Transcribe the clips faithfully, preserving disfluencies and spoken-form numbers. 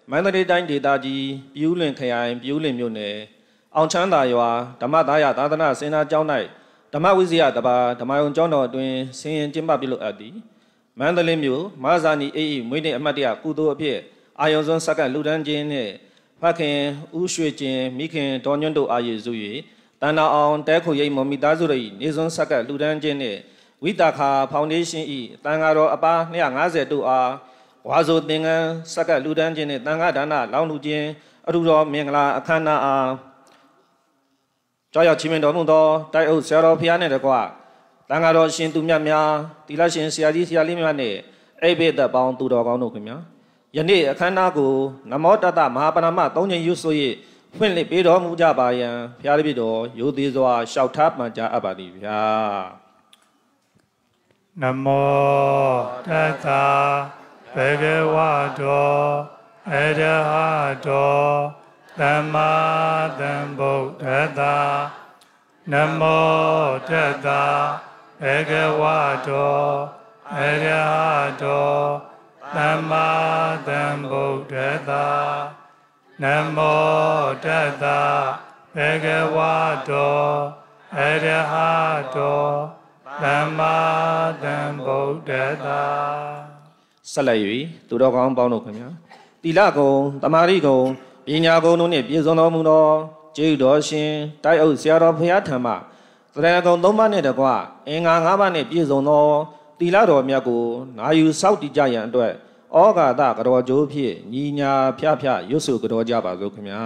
မန္တလေးတိုင်းဒေသကြီးပြူးလင်ခရိုင်ပြူးလင်မြို့နယ်အောင်ချမ်းသာရွာဓမ္မသားရသာသနာစေနာကျောင်း၌ဓမ္မဝိဇ္ဇာတပါဓမ္မယုံကျောင်းတော်အတွင်းဆင်ရင်ကျင်းပပြုလုပ်အပ်သည်မန္တလေးမြို့မဟာဇာနီအေးမွေးနေ့အမှတ်တရကုသိုလ်အဖြစ်အာယုံစွန်းစက္ကန့်လူဒန်းခြင်းနှင့်ဖခင်ဦးရွှေကျင်မိခင်ဒေါ်ညွန့်တို့အာရည်စု၍တန်နာအောင်တဲခုရိတ်မော်မိသားစုတို့၏နေစွန်းစက္ကန့်လူဒန်းခြင်းနှင့်ဝိတာခာဖောင်ဒေးရှင်း၏တန်ဃာတော်အပါနှစ်ရာငါးဆယ်တို့အားဝါဆိုသင်္ကန်းစက္ကန့်လူဒန်းခြင်းနှင့်တန်ဃာဒါနလောင်းလူခြင်းအထူးတော်မင်္ဂလာအခမ်းအနားအားကြောက်ရောက်ချီးမြှင့်တော်မူသောတိုက်အုပ်ဆရာတော်ဖျားနှင့်တကွတန်ဃာတော်ရှင်သူမြတ်များတိလရှင်ဆရာကြီးဆရာလေးများနှင့်အိဗေဒပေါင်းသူတော်ကောင်းတို့ခင်ဗျာယနေ့အခမ်းအနားကိုနမောတတမဟာပရမသုံးချိန်ရွတ်ဆို၍ဖွင့်လှစ်ပေးတော်မူကြပါယံဖျားတပည့်တော်ရိုသေစွာလျှောက်ထားပန်ကြားအပ်ပါသည်ဗျာနမောတတဘဂဝတောအရဟတောသမ္မာသမ္ဗုဒ္ဓတ္တနမောတတဘဂဝတောအရဟတောသမ္မာသမ္ဗုဒ္ဓတ္တနမောတတဘဂဝတောအရဟတောသမ္မာသမ္ဗုဒ္ဓတ္တဆက်လက်၍သူတော်ကောင်းပေါင်းတို့ခင်ဗျာတိလကုံတမာရိကုံပညာကုံတို့နှင့်ပြည့်စုံတော်မူသောကျေးဇူးတော်ရှင်တိုက်အုပ်ဆရာတော်ဘုရားထံမှသရဏဂုံသုံးပါးနှင့်တကွအင်္ဂါငါးပါးနှင့်ပြည့်စုံသောတိလတော်မြတ်ကိုနာယူစောင့်တည်ကြရန်အတွက်ဩဃာတကတော်ကျိုးဖြင့်ညီညာဖျဖျရွတ်ဆိုကြတော်ကြပါစို့ခင်ဗျာ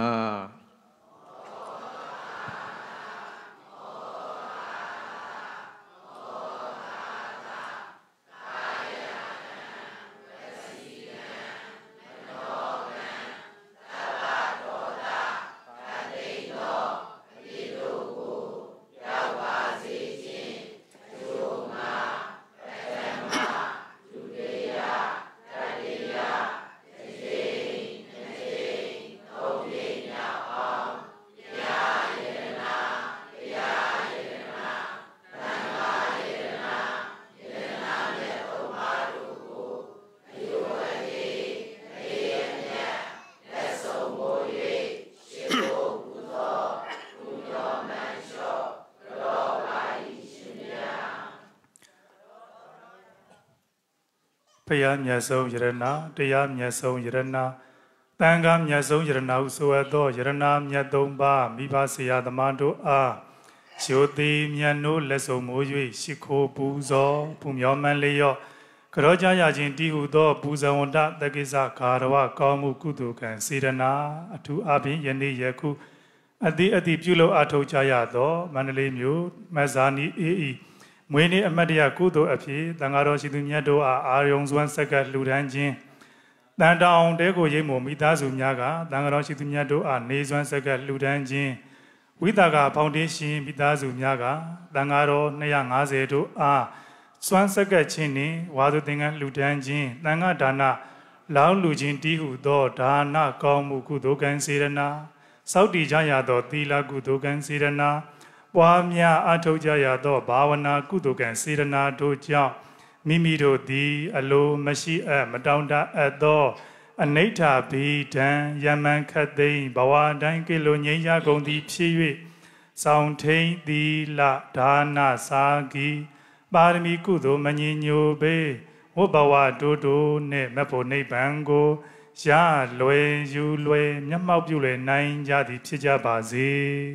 ဖယားမြတ်ဆုံးယရဏတရားမြတ်ဆုံးယရဏတန်ခါမြတ်ဆုံးယရဏဟုဆိုအပ်သောယရဏမြတ်သုံးပါးမိဘဆရာသမားတို့အားရှိုတိမြတ်နိုးလက်ဆုံမိုး၍ရှိခိုးပူဇော်ပူမြော်မှန်လျော့ကရောကြရခြင်းတည်ဟုသောပူဇော်ဝန္တတက္ကိစ္စခါရဝကောင်းမှုကုသိုလ်ကံစေရနာအထူးအပြင်ယနေ့ယခုအတိအတိပြုလုပ်အထောက်ကြရသောမန္တလေးမြို့မဇာနီအေးမွေးနေ့အမတ်တရကုသိုလ်အဖြစ်တန်ဃာတော်ရှိသူမြတ်တို့အားအာယုံစွမ်းဆက်ကလှူဒန်းခြင်းတန်တောင်တဲကိုရိပ်မုံမိသားစုများကတန်ဃာတော်ရှိသူမြတ်တို့အားနေစွမ်းဆက်ကလှူဒန်းခြင်းဝိတာကဖောင်ဒေးရှင်းမိသားစုများကတန်ဃာတော်နှစ်ရာငါးဆယ်တို့အားစွမ်းဆက်ကခြင်းနှင့်ဝါသူသင်္ကန်းလှူဒန်းခြင်းတန်ဃာဒါနလောင်းလူခြင်းတည်ဟုသောဒါနကောင်းမှုကုသိုလ်ကံစေရနာစောင့်တည်ကြရသောသီလကုသိုလ်ကံစေရနာပွားများအထောက်ကြရသောဘာဝနာကုသိုလ်ကံစေရနာတို့ကြောင့်မိမိတို့သည်အလိုမရှိအပ်မတောင်းတအပ်သောအနိဋ္ဌဘိဒံယမန်ခတ်သိမ်းဘဝတိုင်းကိလိုငြိမ်းရကုန်သည်ဖြစ်၍စောင့်ထိန်သီလဒါနစာဂီပါရမီကုသိုလ်မညင်ညိုပေဝဘဝတို့တို့နှင့်မဖို့နိဗ္ဗာန်ကိုရလွယ်ယူလွယ်မျက်မှောက်ပြုလွယ်နိုင်ကြသည်ဖြစ်ကြပါစေ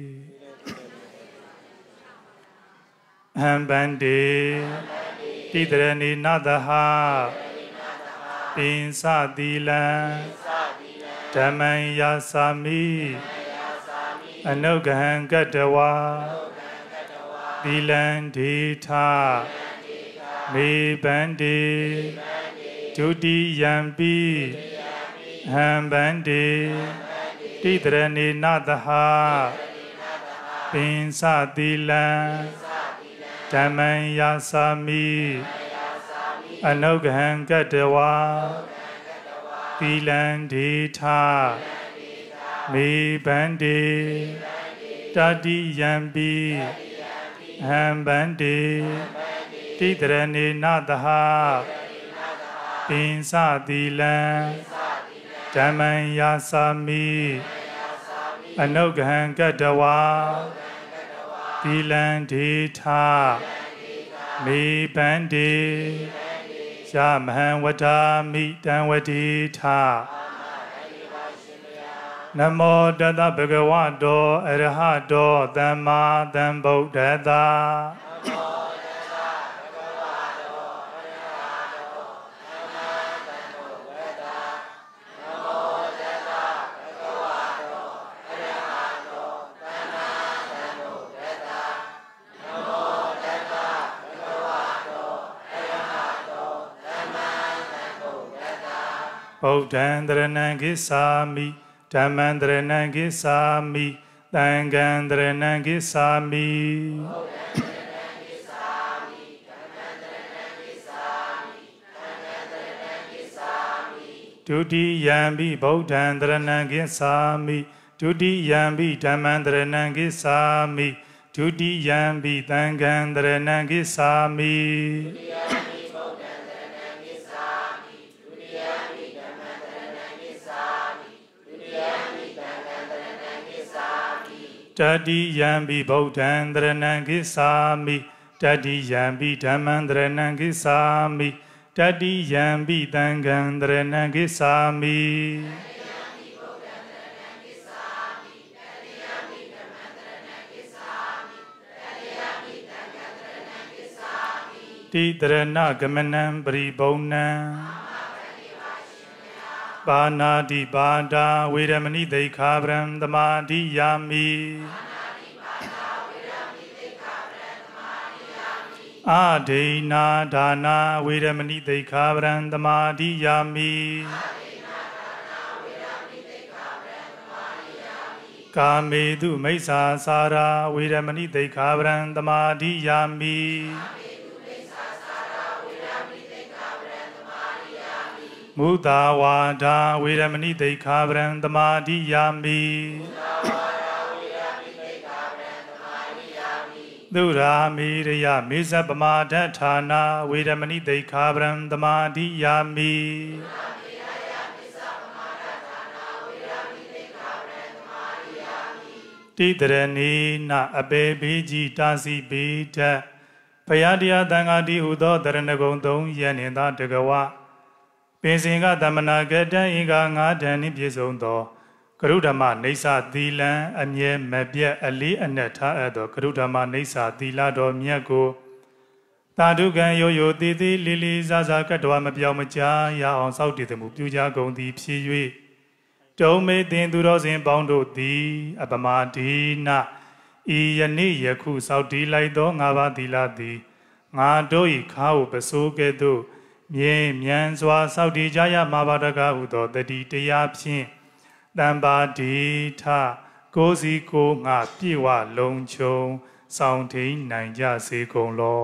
အဟံဗန္တိတိတရဏိနသဟပိဉ္စသီလံဓမ္မံယာစာမိအနုဂဟံကတဝါသီလံဒေထမေဗန္တိဒုတိယံပိအဟံဗန္တိတိတရဏိနသဟပိဉ္စသီလံဓမ္မံယာစာမိအနုဂဟံကတဝါသီလံဒေထမေဗန္တိတတိယံပိအဟံဗန္တိတိတရဏိနသဟပိဉ္စသီလံဓဓမ္မံယာစာမိအနုဂဟံကတဝါသီလံဒေထမေပန္တိယမဟံဝဒာမိတံဝတိထနမောတတဗဂဝတောအရဟတောသမ္မာသမ္ဗုဒ္ဓတဗုဒ္ဓံတရဏံဂစ္ဆာမိဓမ္မံတရဏံဂစ္ဆာမိသံဃံတရဏံဂစ္ဆာမိဒုတိယံပိဗုဒ္ဓံတရဏံဂစ္ဆာမိဒုတိယံပိဓမ္မံတရဏံဂစ္ဆာမိဒုတိယံပိသံဃံတရဏံဂစ္ဆာမိတတိယံပိဗုဒ္ဓံတရဏံဂစ္ဆာမိတတိယံပိဓမ္မံတရဏံဂစ္ဆာမိတတိယံပိသံဃံတရဏံဂစ္ဆာမိတိတရဏဂမနံပရိဘုံနံပါဏာတိပါဒာဝေရမဏိသိက္ခာပရံသမာဓိယာမိအာဒိနာဒါနာဝေရမဏိသိက္ခာပရံသမာဓိယာမိကာမေတုမိစ္ဆာစာရာဝေရမဏိသိက္ခာပရံသမာဓိယာမိမုသာဝါဒာဝေရမဏိသိက္ခာပရံသမာဓိယာမိသုရာမိရယမေဇပမာဒဌာနာဝေရမဏိသိက္ခာပရံသမာဓိယာမိတိတရဏေနအပေဘေကြီးတာစီပေထဘုရားတရားသံဃာတိဟုသောတရဏဂုံသုံးယန္နိသာတကဝပင်စင်ကသမနာကတံအင်္ဂါငါးဓာန်နှင့်ပြည့်စုံသောကရုဓမ္မနေဆာသီလံအမြဲမပြတ်အလေးအနက်ထားအပ်သောကရုဓမ္မနေဆာသီလတော်မြတ်ကိုသာဓုကံရိုးရိုးတည်တည်လေးလေးစားစားကတ္တဝမပြောင်းမကြားရအောင်စောင့်တည်မှုပြုကြကုန်သည်ဖြစ်၍တုံးမေတင်သူတော်စင်ပေါင်းတို့သည်အပမဒီနာဤယနေ့ယခုစောင့်တည်လိုက်သောငါးပါးသီလသည်ငါတို့၏ခါဟုပစိုးကဲ့သို့မြဲမြန်းစွာစောင့်တည်ကြရမှာပါတကားဟုသောတတိတရားဖြင့်တံပါတိထကိုစီကိုငါပြေဝလုံးချုံဆောင်ထိန်နိုင်ကြစေကုန်လော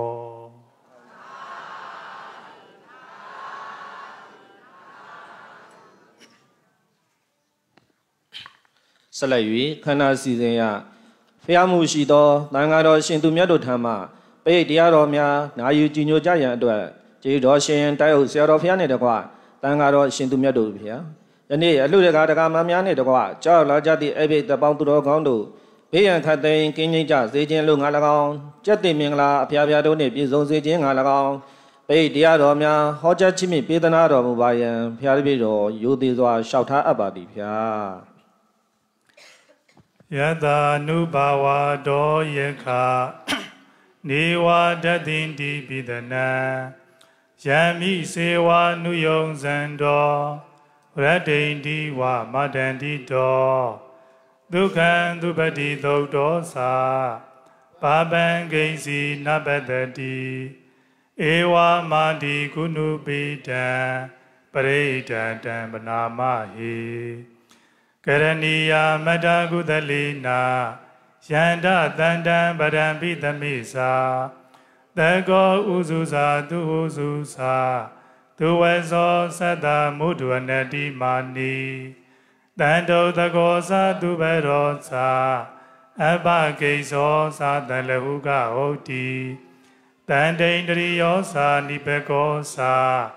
ဆက်လက်၍ခန္ဓာစီစဉ်ရဖျားမှုရှိသောသံဃာတော်ရှင်သူမြတ်တို့ထံမှပိဋကတရားတော်များနာယူကြည်ညိုကြရန်အတွက်ကျေးတော်ရှင်တိုက်ဟုတ်ဆရာတော်ဖျားနှင့်တကွသံဃာတော်ရှင်သူမြတ်တို့ဖျားယနေ့အလှတကာတကာမများနှင့်တကွကြောက်လာကြသည့်အဘိဓပေါင်းသူတော်ကောင်းတို့ဘေးရန်ခတ်သိမ်းကင်းငြိမ်းကြစေခြင်းလို့ငါ၎င်းကြက်တင်မင်္ဂလာအဖျားဖျားတို့နှင့်ပြည့်စုံစေခြင်းငါ၎င်းပိဋကတရားတော်များဟောကြားခြင်းဖြင့်ပေးသနာတော်မူပါယံဖျားတပည့်တော်ရိုသေစွာလျှောက်ထားအပ်ပါသည်ဖျားယတာနုဘာဝတောယခနေဝတတိတိပိဒနာယံမိစေဝနုယုံဇံတော်ရတ္တိန္တိဝမတန္တိတောဒုက္ခံဒုပတိသုတ်တောသာပါပံဂိဉ္စီနပတတိဧဝမာတိကုဏုပိတံပရိဒတံပနာမဟိကရဏီယာမတ္တကုသလေနာယန္တတန္တံပရံပိသမိသာတကောဥစုသာသူဥစုသာသူဝေဇောသတ္တမုဒ္ဒဝနတိမာနီတန္တုတကောသာသူဘရောသာအပကိဇောသာတလဟုကဟုတ်တိတန္တိန္ဒရိယောသာနိပကောသာ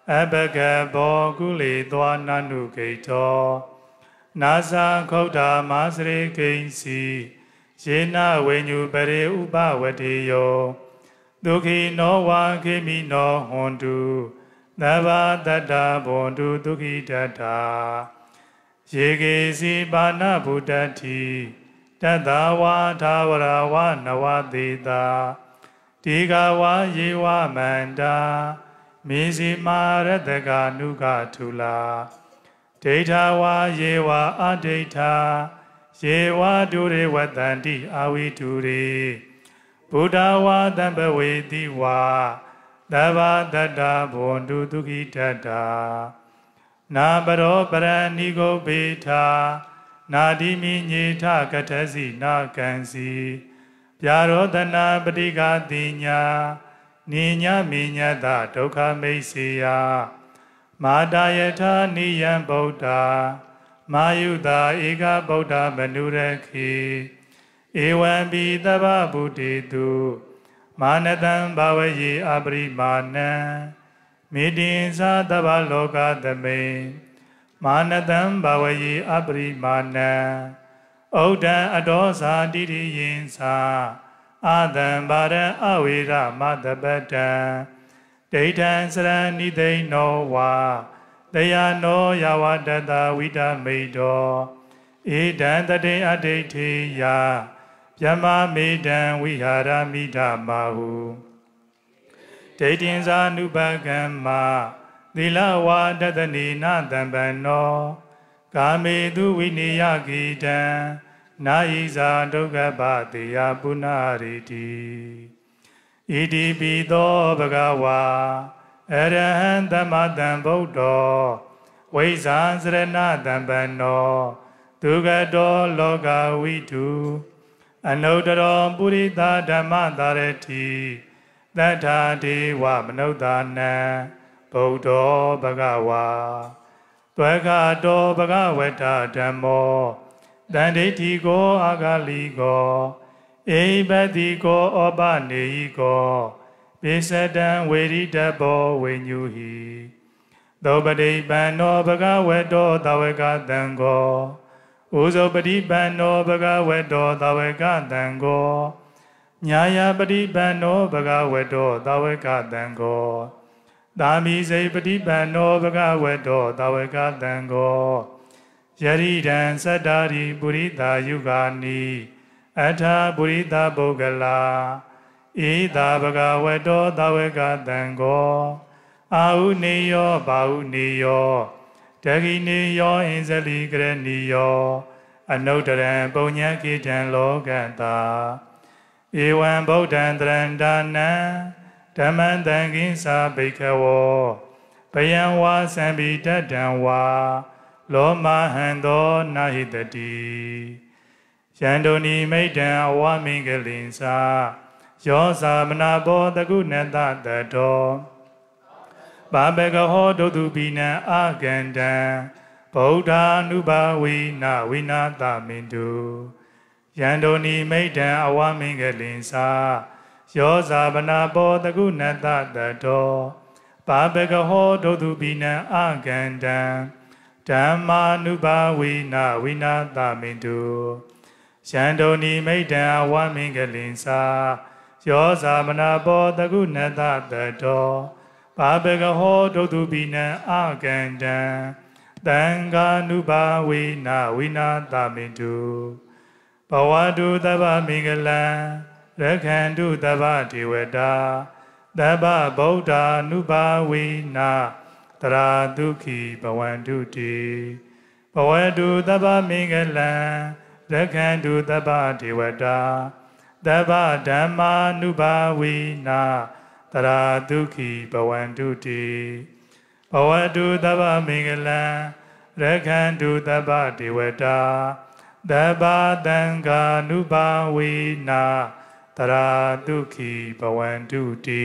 အဘဂဘောကုလေသောနန္နုဂိတောနာဇာခုတ်တာမာစရိကိဉ္စီယေနဝိညုပရေဥပဝတိယောဒုခိနောဝါခေမိနောဟွန်တုသဗ္ဗတတ္တဘွန်တုဒုခိတတ္တာယေကေစီပါဏဗုဒ္ဓတိတတ္တဝါသာဝရဝနဝတိတာတိဃဝါယေဝမန္တာမေဇိမာရတကနုကထုလာဒိဋ္ဌဝါယေဝအဒိဋ္ဌယေဝဒုရေဝတန္တိအာဝိတုရေဘုဒ္ဓဝါတံပဝေတိဝါသဗ္ဗတတ္တဘွန်တုဒုခိတတ္တာနာပရောပရဏိဂုဘေထာနာတိမိညေထကထစီနာကံစီပြာရောတနာပတိကတိညာနိညာမိညတဒုက္ခမိတ်စေယမာတာယထာနိယံဗုဒ္ဓမာယုတာဧကဗုဒ္ဓမနုရခေဧဝံပိသဗ္ဗဗုတေတုမာနတံဘာဝယေအပရိမာဏံမေတ္တိသသဗ္ဗလောကသမိမာနတံဘာဝယေအပရိမာဏံဩဒံအတောဇာတိရိယင်သာအာသံဘာရံအဝေရမတပတံဒိဋ္ဌံစရဏိသိနောဝါတယနောယဝတတဝိတမိတောဧတံတတေအဋ္ဌိထေယဗျမမေတံဝိဟာရမိဓမ္မာဟုဒိဋ္ဌိဇာနုပကမ္မသီလဝါဒတနေနတံပန္နောကာမေတုဝိနိယကိတံနာယိဇာဒုက္ခပတေယပုဏ္ဏရိတိဣတိပိသောဘဂဝါအရဟံသမ္မာတံဗုဒ္ဓောဝိဇာစရဏတံပန္နောဒုက္ခတောလောကဝိတုအနုတ္တရောပုရိသဓမ္မသာရတိသတ္ထာဒေဝမနုဿာနံဗုဒ္ဓောဘဂဝါတွယ်ခတောဘဂဝတ္တဓမ္မောတန္တိတိကိုအာဂလိကောဧဘတိကိုဩပနေဟိကောပိစတံဝေရိတဘောဝိညုဟိသောပတိပန္နောဘဂဝတောသဝကတံကောဥဇောပတိပန္နောဘဂဝတောသဝကတံကောညာယပတိပန္နောဘဂဝတောသဝကတံကောသာမိစေပတိပန္နောဘဂဝတောသဝကတံကောယရိဒံသတ္တာရိပုရိသာယုဂာနိအထာပုရိသပုဂ္ဂလာဧသာဘဂဝတောသဝကတံကောအာဟုနေယောဘာဟုနေယောတဂိနေယောအင်ဇလိကရဏီယောအနုတ္တရံပုညံကိတံလောကတာဧဝံဗုဒ္ဓံတရန္တာနံဓမ္မံတံကိဉ္စာဘိက္ခဝောဘယံဝါသံပိတတံဝါလောမဟံသောနာဟိတတိယန္တုန်ီမိတ္တံအဝမင်္ဂလိဉ္စာယောသာမနာဘောတကုဏတတတောဘာဘဂဟောဒုတုပိနံအာကန္တံဗုဒ္ဓ ानु ဘာဝိနာဝိနာသမင်တုယန္တုန်ီမိတ္တံအဝမင်္ဂလိဉ္စာယောဇာဗနာဘောတကုဏတတတောဘာဘဂဟောဒုတုပိနံအာကန္တံဓမ္မာ ानु ဘာဝိနာဝိနာသမင်တုယန္တုန်ီမိတ္တံအဝမင်္ဂလိဉ္စာယောဇာမနာဘောတကုဏတတတောဘာဘဂဟောဒုတုပိနံအာကန္တံသံဃာ ानु ဘာဝိနာဝိနာသမင်တုဘဝတုသဗ္ဗမင်္ဂလံရခန္တုသဗ္ဗဒေဝတာသဗ္ဗဗုဒ္ဓ ानु ဘာဝိနာတရာဒုက္ခိဘဝန္တုတိဘဝတုသဗ္ဗမင်္ဂလံရခန္တုသဗ္ဗဒေဝတာသဗ္ဗဓမ္မာ ानु ဘာဝိနာတရာဒုက္ခိဘဝန္တုတိဘဝတုသဗ္ဗမင်္ဂလံရခန္တုသဗ္ဗဒေဝတာသဗ္ဗသံဃာ ानु ဘာဝိနာတရာဒုက္ခိဘဝန္တုတိ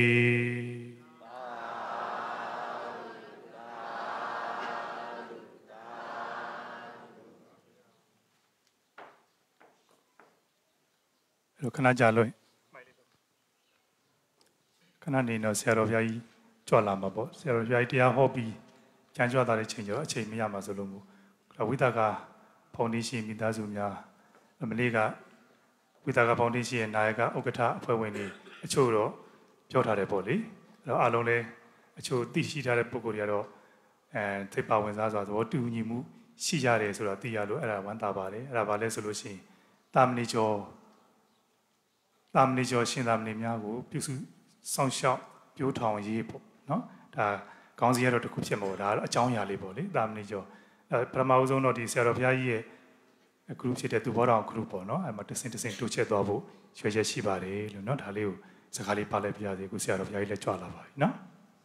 ခဏကြာလို့ခဏနေတော့ဆရာတော်ဘုရားကြီးကြွလာမှာပေါ့ဆရာတော်ဘုရားကြီးတရားဟောပြီးကျမ်းကြွတာတဲ့ချိန်ကျော်အချိန်မရမှာဆိုလို့မို့ဝိသကဖောင်ဒေးရှင်းမိသားစုများအမလေးကဝိသကဖောင်ဒေးရှင်းရဲ့နာယကဥက္ကဋ္ဌအဖွဲ့ဝင်တွေအချို့တော့ပြောထားတယ်ပေါ့လေအဲ့တော့အားလုံးလည်းအချို့သိရှိထားတဲ့ပုံကိုယ်တွေကတော့အဲသိပါဝင်စားစွာသဘောတူညီမှုရှိကြတယ်ဆိုတော့သိရလို့အဲ့ဒါဝမ်းသာပါတယ်အဲ့ဒါဘာလဲဆိုလို့ရှိရင်တာမဏိကျော်တာမဏိကျော်ရှင်သာမဏေများကိုပြုစုစောင့်ရှောက်ပြိုးထောင်ရေးပေါ့နော်ဒါခေါင်းစည်းရတော့တစ်ခုဖြစ်မှာပေါ့ဒါကတော့အကြောင်းအရာလေးပေါ့လေတာမဏိကျော်အဲပထမဦးဆုံးတော့ဒီဆရာတော်ဘုရားကြီးရဲ့ group ဖြစ်တဲ့သူဘောတော် group ပေါ့နော်အဲ့မှာတစ်စင်တစ်စင်တိုးချက်သွားဖို့ရွှေချက်ရှိပါတယ်လို့နော်ဒါလေးကိုစကားလေးပါလိုက်ပြရစီကိုဆရာတော်ဘုရားကြီးလည်းကြွလာပါပြီနော်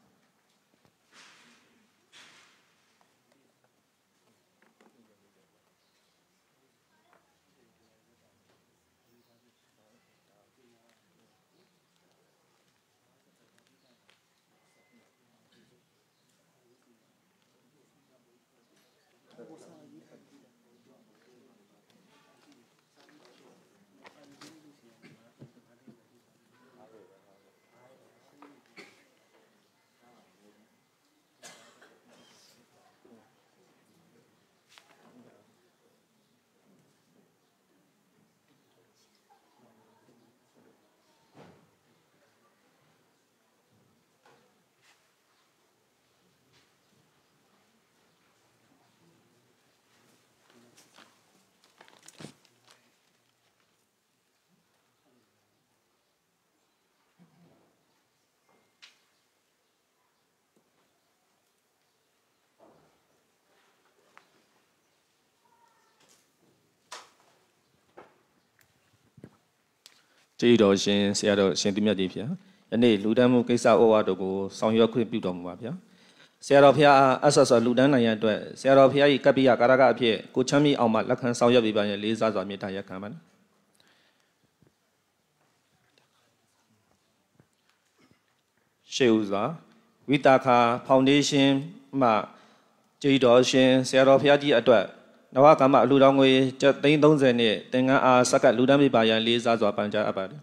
ကျေးတော်ရှင်ဆရာတော်ရှင်သူမြတ်ကြီးဖျားယနေ့လူတန်းမှုကိစ္စဩဝါဒကိုဆောင်ရွက်ခွင့်ပြုတော်မူပါဗျာဆရာတော်ဖျားအဆက်ဆောလူတန်းနိုင်ရအတွက်ဆရာတော်ဖျား၏ကပ္ပိယကာရကအဖြစ်ကိုချမ်းမြေအောင်မှလက်ခံဆောင်ရွက်ပေးပါရန်လေးစားစွာမေတ္တာရက်ခံပါရှေးဥစွာဝိတာခာဖောင်ဒေးရှင်းမှကျေးတော်ရှင်ဆရာတော်ဖျားကြီးအတွက်နဝကမ္မအလှူတော်ငွေကျပ်သိန်းသုံးဆယ်နဲ့သင်္ကန်းအားစက္ကလူတန်းပြပါရန်လေးစားစွာပန်ကြားအပ်ပါတယ်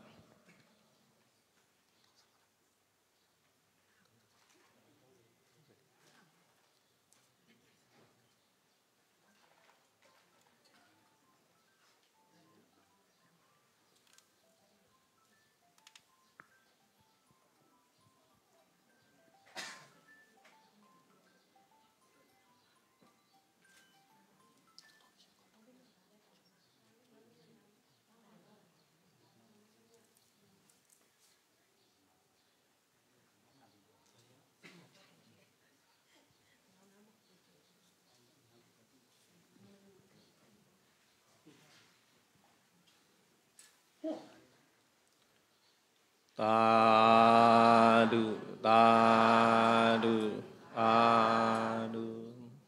သာဓုသာဓုသာဓု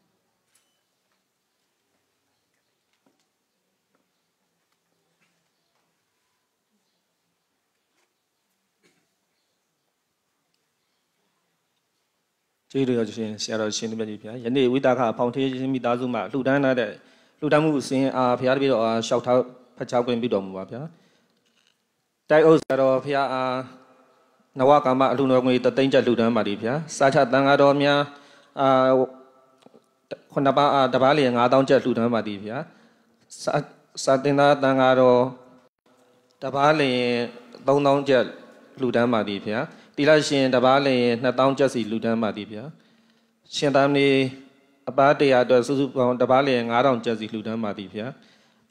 ကျေးဇူးတော်ရှင်ဆရာတော်ရှင်သူမြတ်ကြီးဗျာယနေ့ဝိတာခဖောင်ထေးရှင်မိသားစုမှလှူဒန်းထားတဲ့လှူဒန်းမှုစင်အားဘုရားတပည့်တော်အားလျှောက်ထားဖတ်ကြားခွင့်ပြုတော်မူပါဗျာတိုက်ဥစ္စာတော်ဖျားအားနဝကမ္မအလှူတော်ငွေတသိန်းကျပ်လှူဒန်းပါသည်ဗျာစာချတန်ဃာတော်များအာခုနှစ်ပါးအားတပါးလျင်ငါးသောင်းကျပ်လှူဒန်းပါသည်ဗျာစာစာတင်သားတန်ဃာတော်တပါးလျင်သုံးသောင်းကျပ်လှူဒန်းပါသည်ဗျာတိလရှင်တပါးလျင်နှစ်သောင်းကျပ်စီလှူဒန်းပါသည်ဗျာရှင်သာမဏေအပါးတရားအတွက်စုစုပေါင်းတပါးလျင်ငါးထောင်ကျပ်စီလှူဒန်းပါသည်ဗျာ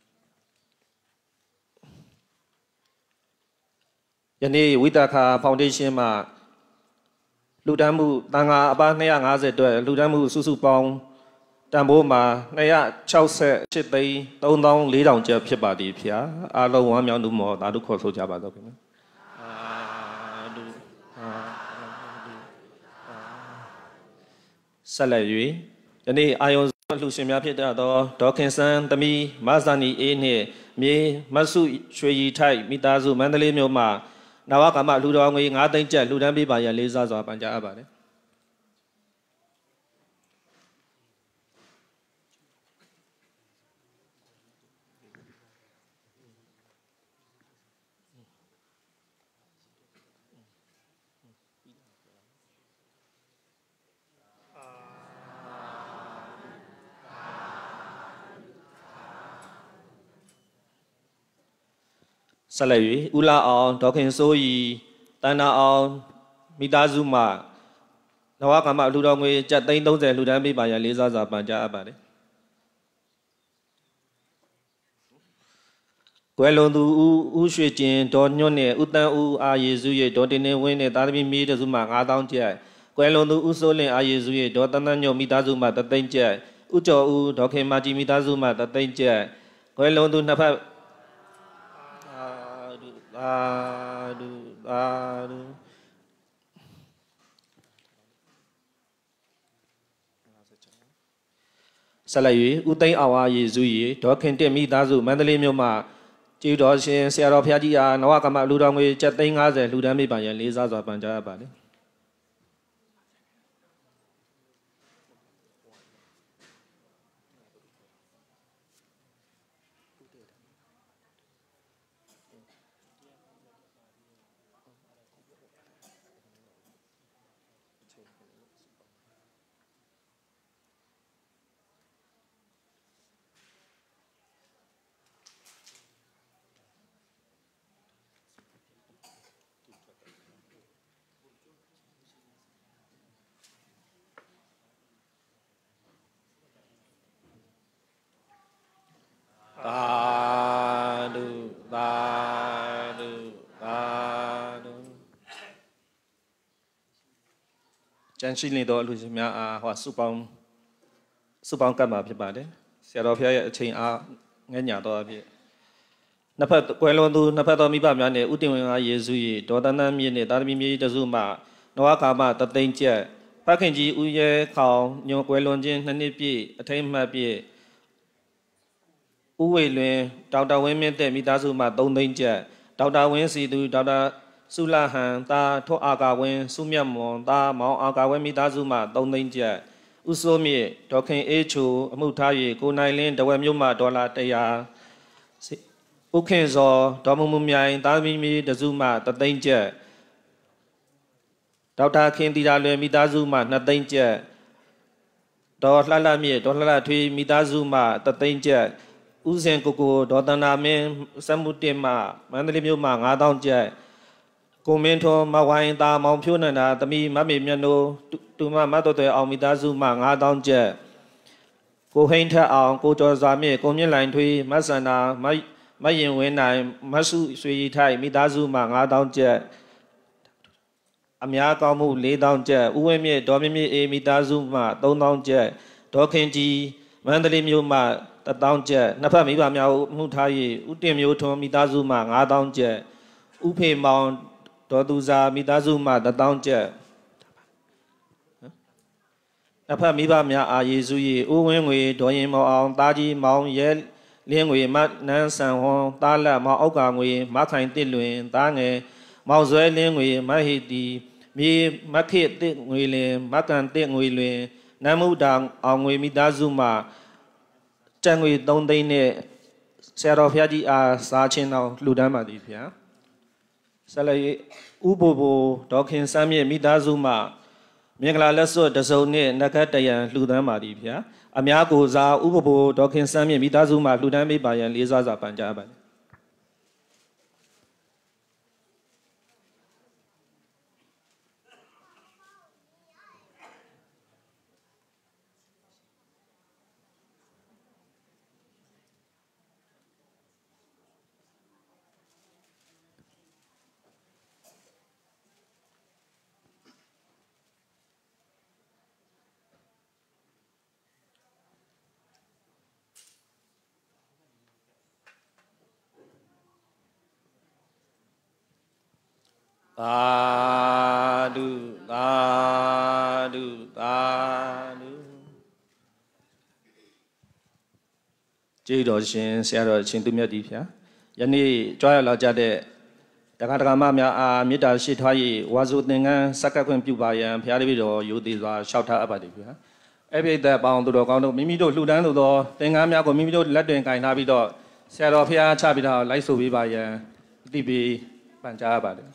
ယနေ့ဝိတာခာဖောင်ဒေးရှင်းမှလူတန်းမှုတန်ခါအပါနှစ်ရာငါးဆယ်အတွက်လူတန်းမှုစုစုပေါင်းတန်ဖိုးမှာနှစ်ရာခြောက်ဆယ်ရှစ်သိန်းသုံးသောင်းလေးထောင်ကျပ်ဖြစ်ပါသည်ဖျားအားလုံးဝမ်းမြောက်မှုမောသာဓုခေါ်ဆိုကြပါတော့ခင်ဗျာအာဓုအာဓုဆက်လက်၍ယနေ့အာယုံလှူရှင်များဖြစ်တဲ့တော့ဒေါခင်စန်းသမီးမဇာနီအေးနှင့်မြေမဆုရွှေရီထိုက်မိသားစုမန္တလေးမြို့မှာနဝကမ္မလူတော်ငွေငါးသိန်းကျပ်လှူဒန်းပေးပါရန်လေးစားစွာပန်ကြားအပ်ပါတယ်ဆက်လက်၍ဦးလာအောင်ဒေါခင်စိုးရီတန်နာအောင်မိသားစုမှနဝကမ္မလူတော်ငွေကျပ်သိန်းသုံးဆယ်လှူဒန်းပေးပါရန်လေးစားစွာပန်ကြားအပ်ပါတယ်ကွယ်လွန်သူဦးဦးရွှေကျင်ဒေါ်ညွန့်နဲ့ဦးတန်းဦးအာယေစုရဲ့ဒေါ်တင်နေဝင်းနဲ့သားသမီးမြေးတစုမှငါးသောင်းကျပ်ကွယ်လွန်သူဦးစိုးလင်အာယေစုရဲ့ဒေါ်တန်းတန်းညွန့်မိသားစုမှတသိန်းကျပ်ဦးကျော်ဦးဒေါခင်မာကြီးမိသားစုမှတသိန်းကျပ်ကွယ်လွန်သူနှစ်ဖက်အာဒူအာဒူအာဒူဆက်လက်၍ဦးသိန်းအောင်အားယေစု၏ဒေါခင်တက်မိသားစုမန္တလေးမြို့မှကျေးတော်ရှင်ဆရာတော်ဘုရားကြီးအားနဝကမ္မလူတော်ငွေကျပ်သိန်း၅၀လှူဒန်းပေးပါရန်လေးစားစွာပန်ကြားအပ်ပါသည်သာဓုသာဓုသာဓုကျန်ရှိနေသောလူရှင်များအားဟောစုပေါင်းစုပေါင်းကပ်မှာဖြစ်ပါတယ်ဆရာတော်ဖျားရဲ့အချိန်အားငဲ့ညာတော်အဖြစ်နှစ်ဖက်ကွယ်လွန်သူနှစ်ဖက်သောမိဘများနဲ့ဥတင်ဝင်အားယေစု၏ဒေါ်တန်းတန်းမြင့်နှင့်သားသမီးမြေးတစုမှနဝကာမတသိန်းကျပ်ဖခင်ကြီးဦးရဲခေါင်ညွန်ကွယ်လွန်ခြင်းနှစ်နှစ်ပြည့်အထိမ်းအမှတ်ပြည့်ဦးဝေလွင်ဒေါက်တာဝင်းမြင့်တဲ့မိသားစုမှသုံးသိန်းကျပ်ဒေါက်တာဝင်းစီသူဒေါက်တာစုလဟန်သားထော့အာကာဝင်းစုမြတ်မွန်သားမောင်အာကာဝင်းမိသားစုမှသုံးသိန်းကျပ်ဦးစိုးမြင့်ဒေါခင်အေးချိုအမှုထား၍ကိုနိုင်လင်းတဝက်မြို့မှဒေါ်လာတရာဥခင်စောဒေါ်မမမြိုင်သားသမီးမြေတစုမှတသိန်းကျပ်ဒေါက်တာခင်တီတာလွယ်မိသားစုမှနှစ်သိန်းကျပ်ဒေါ်လှလှမြင့်ဒေါ်လှလှထွေးမိသားစုမှတသိန်းကျပ်ဦးစင်ကိုကိုဒေါ်တနာမင်းစက်မှုတင်မှမန္တလေးမြို့မှငါးသောင်းကျပ်ကိုမင်းထွန်းမဝိုင်းသားမောင်ဖြိုးနန္ဒာသမီးမမေမြတ်နိုးတူမမတ်တော်တော်အောင်မိသားစုမှငါးသောင်းကျပ်ကိုဟိန်းထက်အောင်ကိုကျော်စွာမြင့်ကိုမြင့်လိုင်ထွေးမဆန္ဒမမရင်ဝင်းနိုင်မဆုရွှေရီထိုက်မိသားစုမှငါးသောင်းကျပ်အများကောင်းမှုလေးသောင်းကျပ်ဦးဝင်းမြင့်ဒေါ်မြင့်မြင့်အေးမိသားစုမှသုံးသောင်းကျပ်ဒေါ်ခင်ကြီးမန္တလေးမြို့မှတသောင်းကျပ်နှစ်ဖက်မိဘများမှုထား၍ဥတင်မျိုးထွန်းမိသားစုမှငါးသောင်းကျပ်ဥဖေမောင်ဒေါ်သူစာမိသားစုမှတသောင်းကျပ်နှစ်ဖက်မိဘများအားယေစု၏ဦးဝင်းငွေဒေါ်ရင်မောင်အောင်သားကြီးမောင်ရဲလင်းငွေမနန်းဆန်ဟွန်သားလက်မောင်အောက်ကငွေမခိုင်တစ်လွင်သားငယ်မောင်ဇွဲလင်းငွေမဟိတီမြေမခိတစ်ငွေလင်မကန်တစ်ငွေလင်နမ်းမှုတာအောင်ငွေမိသားစုမှကျန်ငွေသုံးသိန်းနဲ့ဆရာတော်ဘုရားကြီးအားစားချင်းတော်လှူဒန်းပါသည်ဗျာဆက်လက်ဥပဘိုဒေါခင်စမ်းမြင့်မိသားစုမှမင်္ဂလာလက်စွပ်တစုံနှင့်နဂတ်တယံလှူဒန်းပါသည်ဗျာအများကိုစားဥပဘိုဒေါခင်စမ်းမြင့်မိသားစုမှလှူဒန်းပေးပါရန်လေးစားစွာပန်ကြားပါသည်သာဓုသာဓုသာဓုကျေးတော်ရှင်ဆရာတော်ရှင်သူမြတ်ဒီဖျာယနေ့ကြွားရလာကြတဲ့တက္ကသမများအားမေတ္တာရှိထွား၍ဝါစုသင်္ကန်းစက္ကခွင့်ပြုပါရန်ဘုရားတပည့်တော်ယုတိစွာလျှောက်ထားအပ်ပါသည်ဖျာအပိဋကပေါင်းသူတော်ကောင်းတို့မိမိတို့လှူဒန်းလိုသောသင်္ကန်းများကိုမိမိတို့လက်တွင်ကင်ထားပြီးတော့ဆရာတော်ဘုရားချပြီးတော့လိုက်ဆိုပေးပါရန်အတိပေးပန်ကြားပါတယ်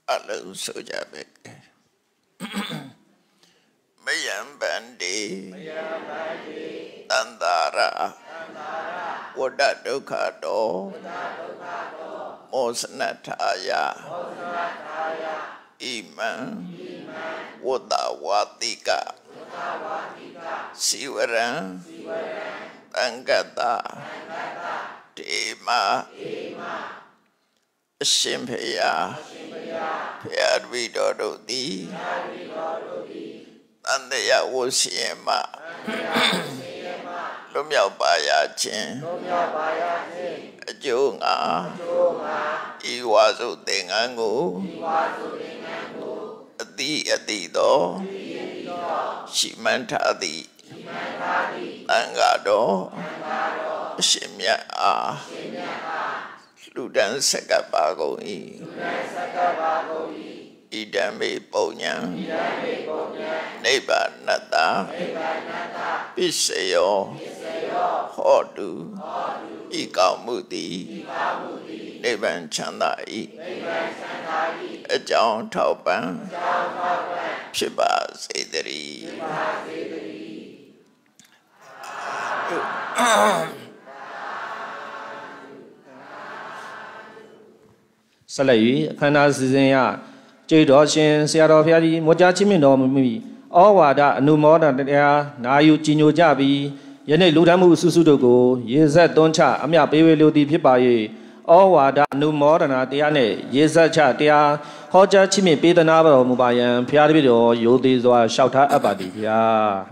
Alu sojabe Mayambandi Tandara Wadadukado Mosnataya Iman Wadawatika Siwaran Tangata Tema Shimpaya Pyadvidododi Tandaya Wosiyama Lumyao Baya Chin Ajunga Iwazu Tengangu Adi Adido Shimantadi Tangado Shimya A Ludan Sakapagoi Idame Ponyang Neba Nata Pisayo Hodu Ikamudi Neban Chandai Ajahn Taupan Shiba Sedri Salai, Kana Zizia, J. Doshin, Seattle Fiadi, Mojachimin Domi, Awada, Numoda, Nayu Chino Jabi, Yene Ludamu Susudogo, Yeza Doncha, Amia Baby Ludi Pipaye, Awada, Numodana, Diane, Yeza Chatia, Hoja Chimi, Peter Nava, Mubayan, Piadido, Yodi, Shouta Abadi, Ya.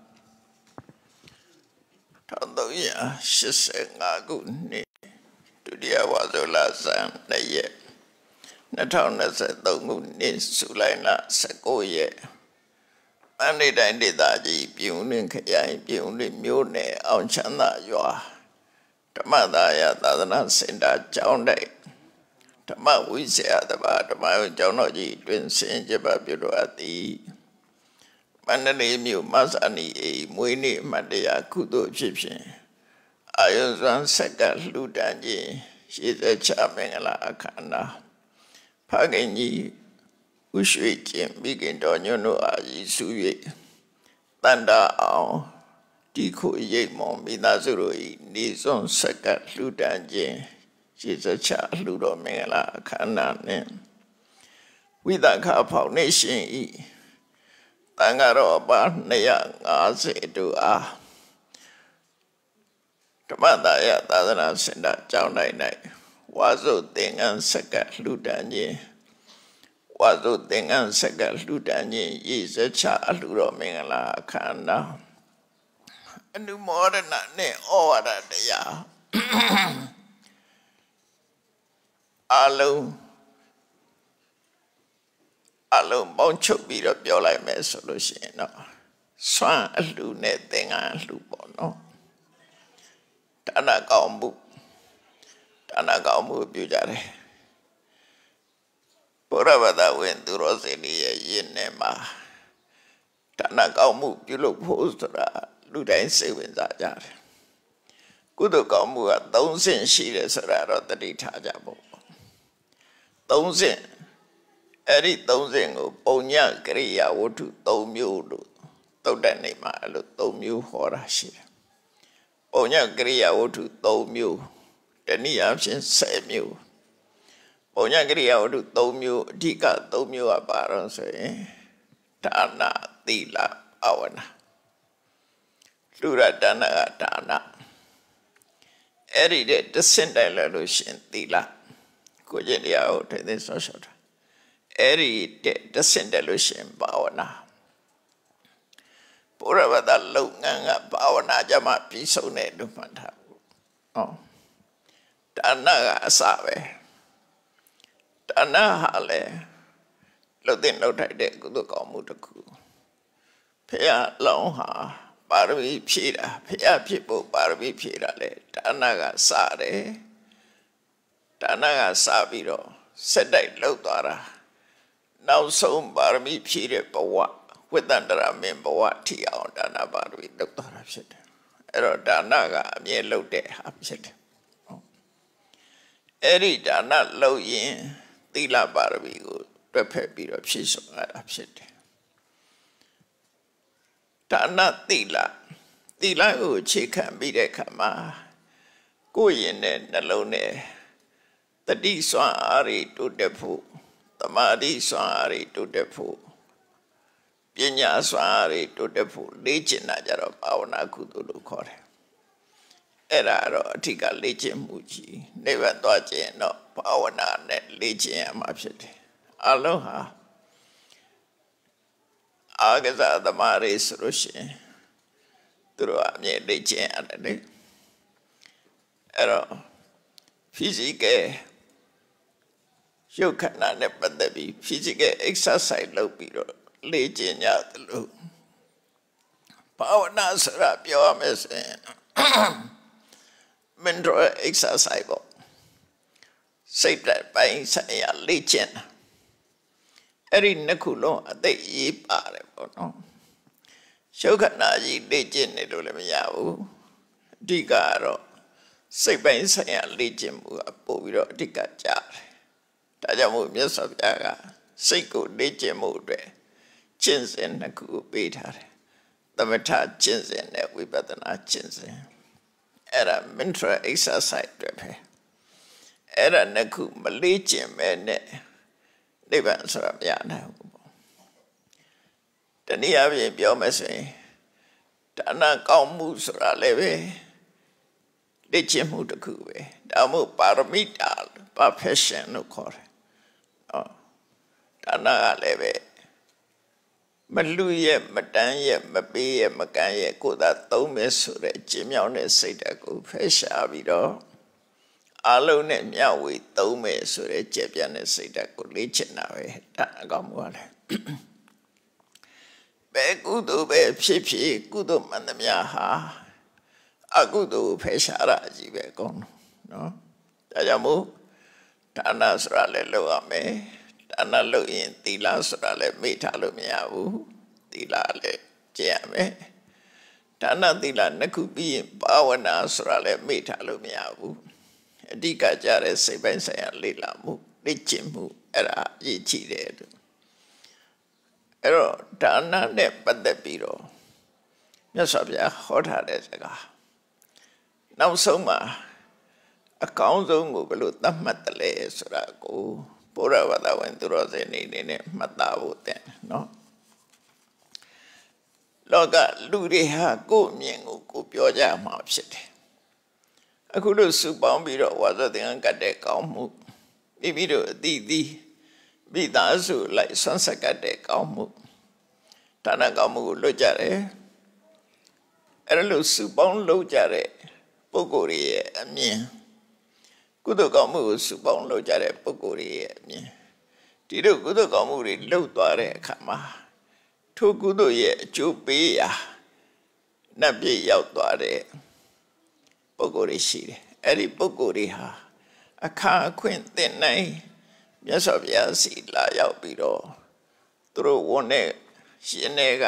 Tandoya, Shisengagun, Tudia was the last time, the Natana said, Dongu needs Sulaina Sakoye. Many did that, Punin Kaya, Punin Mune, Onchana Yoa. Tamadaya, Tadana Senda, John Day. Tama, we say at the bottom, my Jonoji, twin Saint Jababiro at the Manani Mu Masani, Muini, Madia, Kudo Egyptian. I was one second, Ludanji, she's a charming Akana. Pagani, Ushuikim, begin to know Aji Suye. Tanda ao, Diko Yemon, Minazuri, Nizon Saka, Ludanje, she's a child, Ludo Mela, Kanan. With a couple nation e. Tangaro about Naya, Aze to ah. Tamadaya, Tadana Senda, John Night. Wazo Dengan Saka, Ludanje. Wazo Dengan Saka, Ludanje, is a child, Ludo Mela, Kana. And do more than that, ne, all that they are. Alo. Alo, Moncho beat up your life, my solution. No. Swan, a lune thing, and lupono. Tana Gambu. Tana Gambu, Bujare. Purava went to Rosalia, Yenema. Tana Gambu, you look postura, Luda savings are jar. Good Gambu, don't send she is a rat of the detachable. Don't send. Eri thousand of Onya Korea or to Tomyu, Todanima, Tomyu Horashi. Onya Korea or to Tomyu, the Niamshin Samu. Onya Korea or to Tomyu, Tika Tomyu Abaron say, Tana, Tila, Awana. Lura Dana Tana. Eri de descend Lushin, Tila. Kujelia out in this social. Eri de descendelution Bawana. Purava the Lunganga Bawana Jama Pisone Dupanta. Oh. Tana Save. Tana Hale. Lotin Lotide Gudukamutaku. Pia Longa, Barbie Pira, Pia people Barbie Pirale, Tanaga Sare. Tanaga Sabiro, said I Lotara. Now some Barbie Pira Bawa, with under a member what tea out Dana Barbie, Doctor Hapsit. Ero Danaga, me low de Hapsit. Eri Dana low yin, Tila Barbie good. တွက်ဖက်ပြီးတော့ဖြည့်ဆို့ရတာဖြစ်တယ်ဒါနသီလသီလကိုအခြေခံပြီးတဲ့အခါမှာကိုယ်ရင်နဲ့နှလုံးနဲ့တတိစွမ်းအားတွေတိုးတက်ဖို့သမာဓိစွမ်းအားတွေတိုးတက်ဖို့ပညာစွမ်းအားတွေတိုးတက်ဖို့လေ့ကျင့်တာကြတော့ဘာဝနာကုသိုလ်လို့ခေါ်တယ်အဲ့ဒါတော့အထက်ကလေ့ကျင့်မှုကြီးနိဗ္ဗာန်သွားခြင်းတော့ဘာဝနာနဲ့လေ့ကျင့်ရမှာဖြစ်တယ်အလုံးဟာအာဂဇာသမားတွေဆိုလို့ရှိရင်သူတို့အမြဲလေ့ကျင့်ရတယ်လေအဲ့တော့ physical ရုပ်ခန္ဓာနဲ့ပတ်သက်ပြီး physical exercise လုပ်ပြီးတော့လေ့ကျင့်ရတယ်လို့ဘာဝနာဆိုတာပြောရမယ်ဆိုရင် mental exercise ပေါ့စိတ်ဓာတ်ပိုင်းဆိုင်ရာလေ့ကျင့်တာအဲ့ဒီနှစ်ခုလုံးအသိရေးပါတယ်ပေါ့နော်ရုပ်ခန္ဓာကြီးလေ့ကျင့်နေလို့လည်းမရဘူးအဓိကကတော့စိတ်ပိုင်းဆိုင်ရာလေ့ကျင့်မှုကပို့ပြီးတော့အဓိကကြတယ်ဒါကြောင့်မို့မြတ်စွာဘုရားကစိတ်ကိုလေ့ကျင့်မှုအတွက်ကျင့်စဉ်နှစ်ခုပေးထားတယ်သမထကျင့်စဉ်နဲ့ဝိပဿနာကျင့်စဉ်အဲ့ဒါ mental exercise တွေပဲအဲ့ဒါနှစ်ခုမလေ့ကျင့်မဲနဲ့နိဗ္ဗာန်ဆိုတာမရနိုင်ဘူးပေါ့တနည်းအားဖြင့်ပြောမယ်ဆိုရင်ဒါနကောင်းမှုဆိုတာလည်းပဲလေ့ကျင့်မှုတစ်ခုပဲဒါမှမဟုတ်ပါရမီတာ perfection လို့ခေါ်တယ်နော်ဒါနကလည်းပဲမလူရဲ့မတန်းရဲ့မပေးရဲ့မကန်းရဲ့ကိုယ်သာသုံးမယ်ဆိုတဲ့ကျင့်မြောင်းတဲ့စိတ်ဓာတ်ကိုဖယ်ရှားပြီးတော့အလုံးနဲ့မျှဝေသုံးမယ်ဆိုတဲ့ကြက်ပြန့်တဲ့စိတ်ဓာတ်ကိုလေ့ကျင့်တာပဲဒါအကောင်းမှုလေဘယ်ကုသိုလ်ပဲဖြစ်ဖြစ်ကုသိုလ်မှန်သမျှဟာအကုသိုလ်ဖယ်ရှားတာကြီးပဲကောင်းနော်ဒါကြောင့်မို့ဒါနဆိုတာလည်းလုပ်ရမယ်ဒါနလုပ်ရင်သီလဆိုတာလည်းမေ့ထားလို့မရဘူးသီလလည်းကျင့်ရမယ်ဒါနသီလနှစ်ခုပြီးရင်ဘာဝနာဆိုတာလည်းမေ့ထားလို့မရဘူးအဓိကကြတဲ့စိတ်ပိုင်းဆိုင်ရာလေ့လာမှုလေ့ကျင့်မှုအဲ့ဒါအရေးကြီးတယ်အဲ့တော့ဒါနနဲ့ပတ်သက်ပြီးတော့မြတ်စွာဘုရားဟောထားတဲ့စကားနောက်ဆုံးမှာအကောင်းဆုံးကိုဘယ်လိုသတ်မှတ်တယ်လဲဆိုတာကိုဘုရားဘာသာဝင်သူတော်စင်နေနဲ့မှတ်သားဖို့တဲ့နော်လောကလူတွေဟာကိုယ့်အမြင်ကိုကိုပြောကြမှာဖြစ်တယ်အခုလို့စုပေါင်းပြီးတော့ဝါဆိုသင်္ကန်းကတ်တဲ့ကောင်းမှုမိမိတို့အတိအသီးမိသားစုလိုက်ဆွမ်းဆက်ကတ်တဲ့ကောင်းမှုဒါနကောင်းမှုကိုလွတ်ကြတယ်အဲ့ဒါလို့စုပေါင်းလုပ်ကြတဲ့ပုဂ္ဂိုလ်ရဲ့အမြင်ကုသိုလ်ကောင်းမှုကိုစုပေါင်းလုပ်ကြတဲ့ပုဂ္ဂိုလ်ရဲ့အမြင်ဒီလိုကုသိုလ်ကောင်းမှုတွေလုပ်သွားတဲ့အခါမှာထိုကုသိုလ်ရဲ့အကျိုးပေးရာနတ်ပြည်ရောက်သွားတဲ့ပုဂ္ဂိုလ်တွေရှိတယ်အဲ့ဒီပုဂ္ဂိုလ်တွေဟာအခါအခွင့်သင်နိုင်မြတ်စွာဘုရားစီလာရောက်ပြီးတော့သူတို့ဝန်နဲ့ရှင်တွေက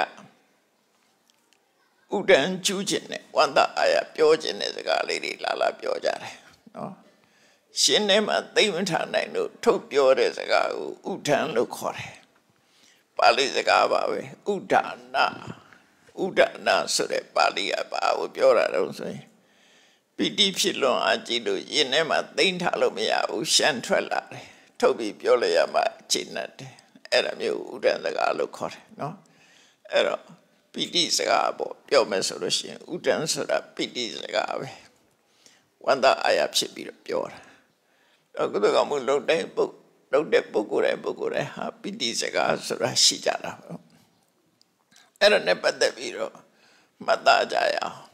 ဥဒန်းကျူးခြင်းနဲ့ဝန္တအာရပြောခြင်းတဲ့စကားလေးတွေလာလာပြောကြတယ်နော်ရှင်ထဲမှာသိမထားနိုင်လို့ထုတ်ပြောတဲ့စကားကိုဥဒန်းလို့ခေါ်တယ်ပါဠိစကားပါပဲဥဒနာဥဒနာဆိုတဲ့ပါဠိကဘာကိုပြောတာတုံးဆိုရင်ပီတိဖြစ်လွန်အားကြီးလို့ရင်ထဲမှာသိမ့်ထားလို့မရဘူးရှမ်းထွက်လာတယ်ထုတ်ပြီးပြောလိုက်ရမှခြေနှက်တယ်အဲ့ဒါမျိုးဥဒန်းစကားလို့ခေါ်တယ်နော်အဲ့တော့ပီတိစကားပေါ့ပြောမယ်ဆိုလို့ရှိရင်ဥဒန်းဆိုတာပီတိစကားပဲဝန္တအာရဖြစ်ပြီးတော့ပြောတာတော့ကုသိုလ်ကောင်းမှုလုပ်တဲ့ပုဂ္ဂိုလ်လုပ်တဲ့ပုဂ္ဂိုလ်တိုင်းပုဂ္ဂိုလ်တိုင်းဟာပီတိစကားဆိုတာရှိကြတာပေါ့အဲ့ဒါနဲ့ပတ်သက်ပြီးတော့မှတ်သားကြရအောင်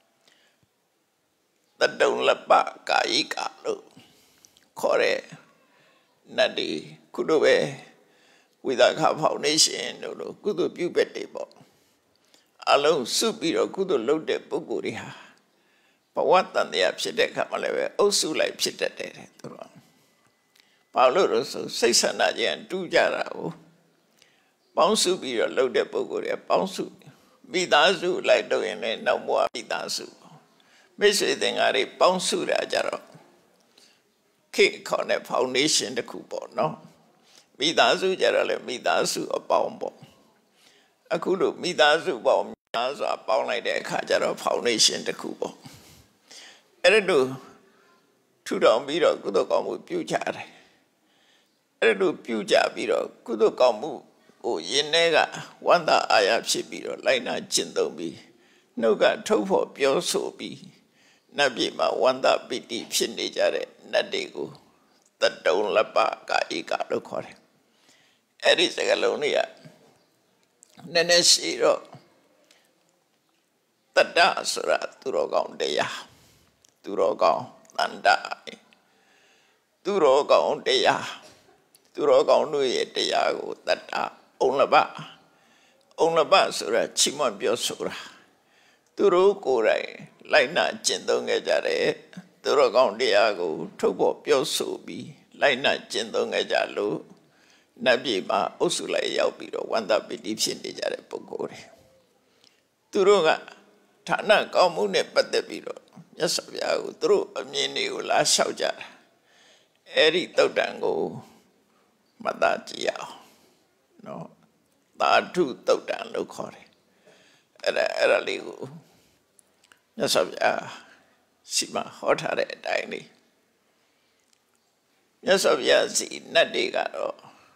တတုံလပကာယိကလို့ခေါ်တဲ့နတ်ဒီကုသိုလ်ပဲဝိသခဖောင်ဒေးရှင်းတို့လို့ကုသိုလ်ပြုဘက်တွေပေါ့အလုံးစုပြီးတော့ကုသိုလ်လုပ်တဲ့ပုဂ္ဂိုလ်တွေဟာဘဝတန်တရားဖြစ်တဲ့အခါမှာလည်းပဲအုပ်စုလိုက်ဖြစ်တတ်တယ်သူတို့ဘာလို့လဲဆိုစိတ်ဆန္ဒချင်းတူးကြတာကိုပေါင်းစုပြီးတော့လုပ်တဲ့ပုဂ္ဂိုလ်တွေပေါင်းစုမိသားစုလိုက်တော့ရင်လည်းနောက်ဘဝမိသားစုမိတ်ဆွေသင်္ကားတွေပေါင်းစုတာကြတော့ခေတ်ခေါ်တဲ့ foundation တစ်ခုပေါ့နော်မိသားစုကြတော့လေမိသားစုအပေါင်းပေါ့အခုလိုမိသားစုပေါင်းများစွာပေါင်းလိုက်တဲ့အခါကျတော့ foundation တစ်ခုပေါ့အဲ့ဒါလို့ထူထောင်ပြီးတော့ကုသိုလ်ကောင်းမှုပြုကြတယ်အဲ့ဒါလို့ပြုကြပြီးတော့ကုသိုလ်ကောင်းမှုကိုယင်ထဲကဝန္တာအာရဖြစ်ပြီးတော့လိုက်နာကျင့်သုံးပြီးနှုတ်ကထုတ်ဖို့ပြောဆိုပြီးနတ်ပြည်မှာဝန္တာပိတိဖြစ်နေကြတဲ့နတ်တွေကိုတတုံလပကာဧကလို့ခေါ်တယ်အဲ့ဒီစကားလုံးတွေကနည်းနည်းရှိတော့တတ္တဆိုတာသူတော်ကောင်းတရားသူတော်ကောင်းတန်တာသူတော်ကောင်းတရားသူတော်ကောင်းတို့ရဲ့တရားကိုတတ္တအုံလပအုံလပဆိုတာချီးမွမ်းပြောဆိုတာသူတို့ကိုယ်တိုင်လိုက်နာကျင့်သုံးခဲ့ကြတယ်သူတော်ကောင်းတရားကိုထုတ်ဖို့ပြောဆိုပြီးလိုက်နာကျင့်သုံးခဲ့ကြလို့နတ်ပြည်မှာအုပ်စုလိုက်ရောက်ပြီးတော့ဝန္တာပိတိဖြစ်နေကြတဲ့ပုဂ္ဂိုလ်တွေသူတို့ကဌာနကောင်းမှုနဲ့ပတ်သက်ပြီးတော့မြတ်စွာဘုရားကိုသူတို့အမြင်တွေကိုလာလျှောက်ကြတာအဲ့ဒီတုတ်တန်ကိုမသားကြည့်အောင်နော်သာဓုတုတ်တန်လို့ခေါ်တယ်အဲ့ဒါအဲ့ဒါလေးကိုမြတ်စွာဘုရားစီမဟောထားတဲ့အတိုင်းလေးမြတ်စွာဘုရားစီနတ်တွေကတော့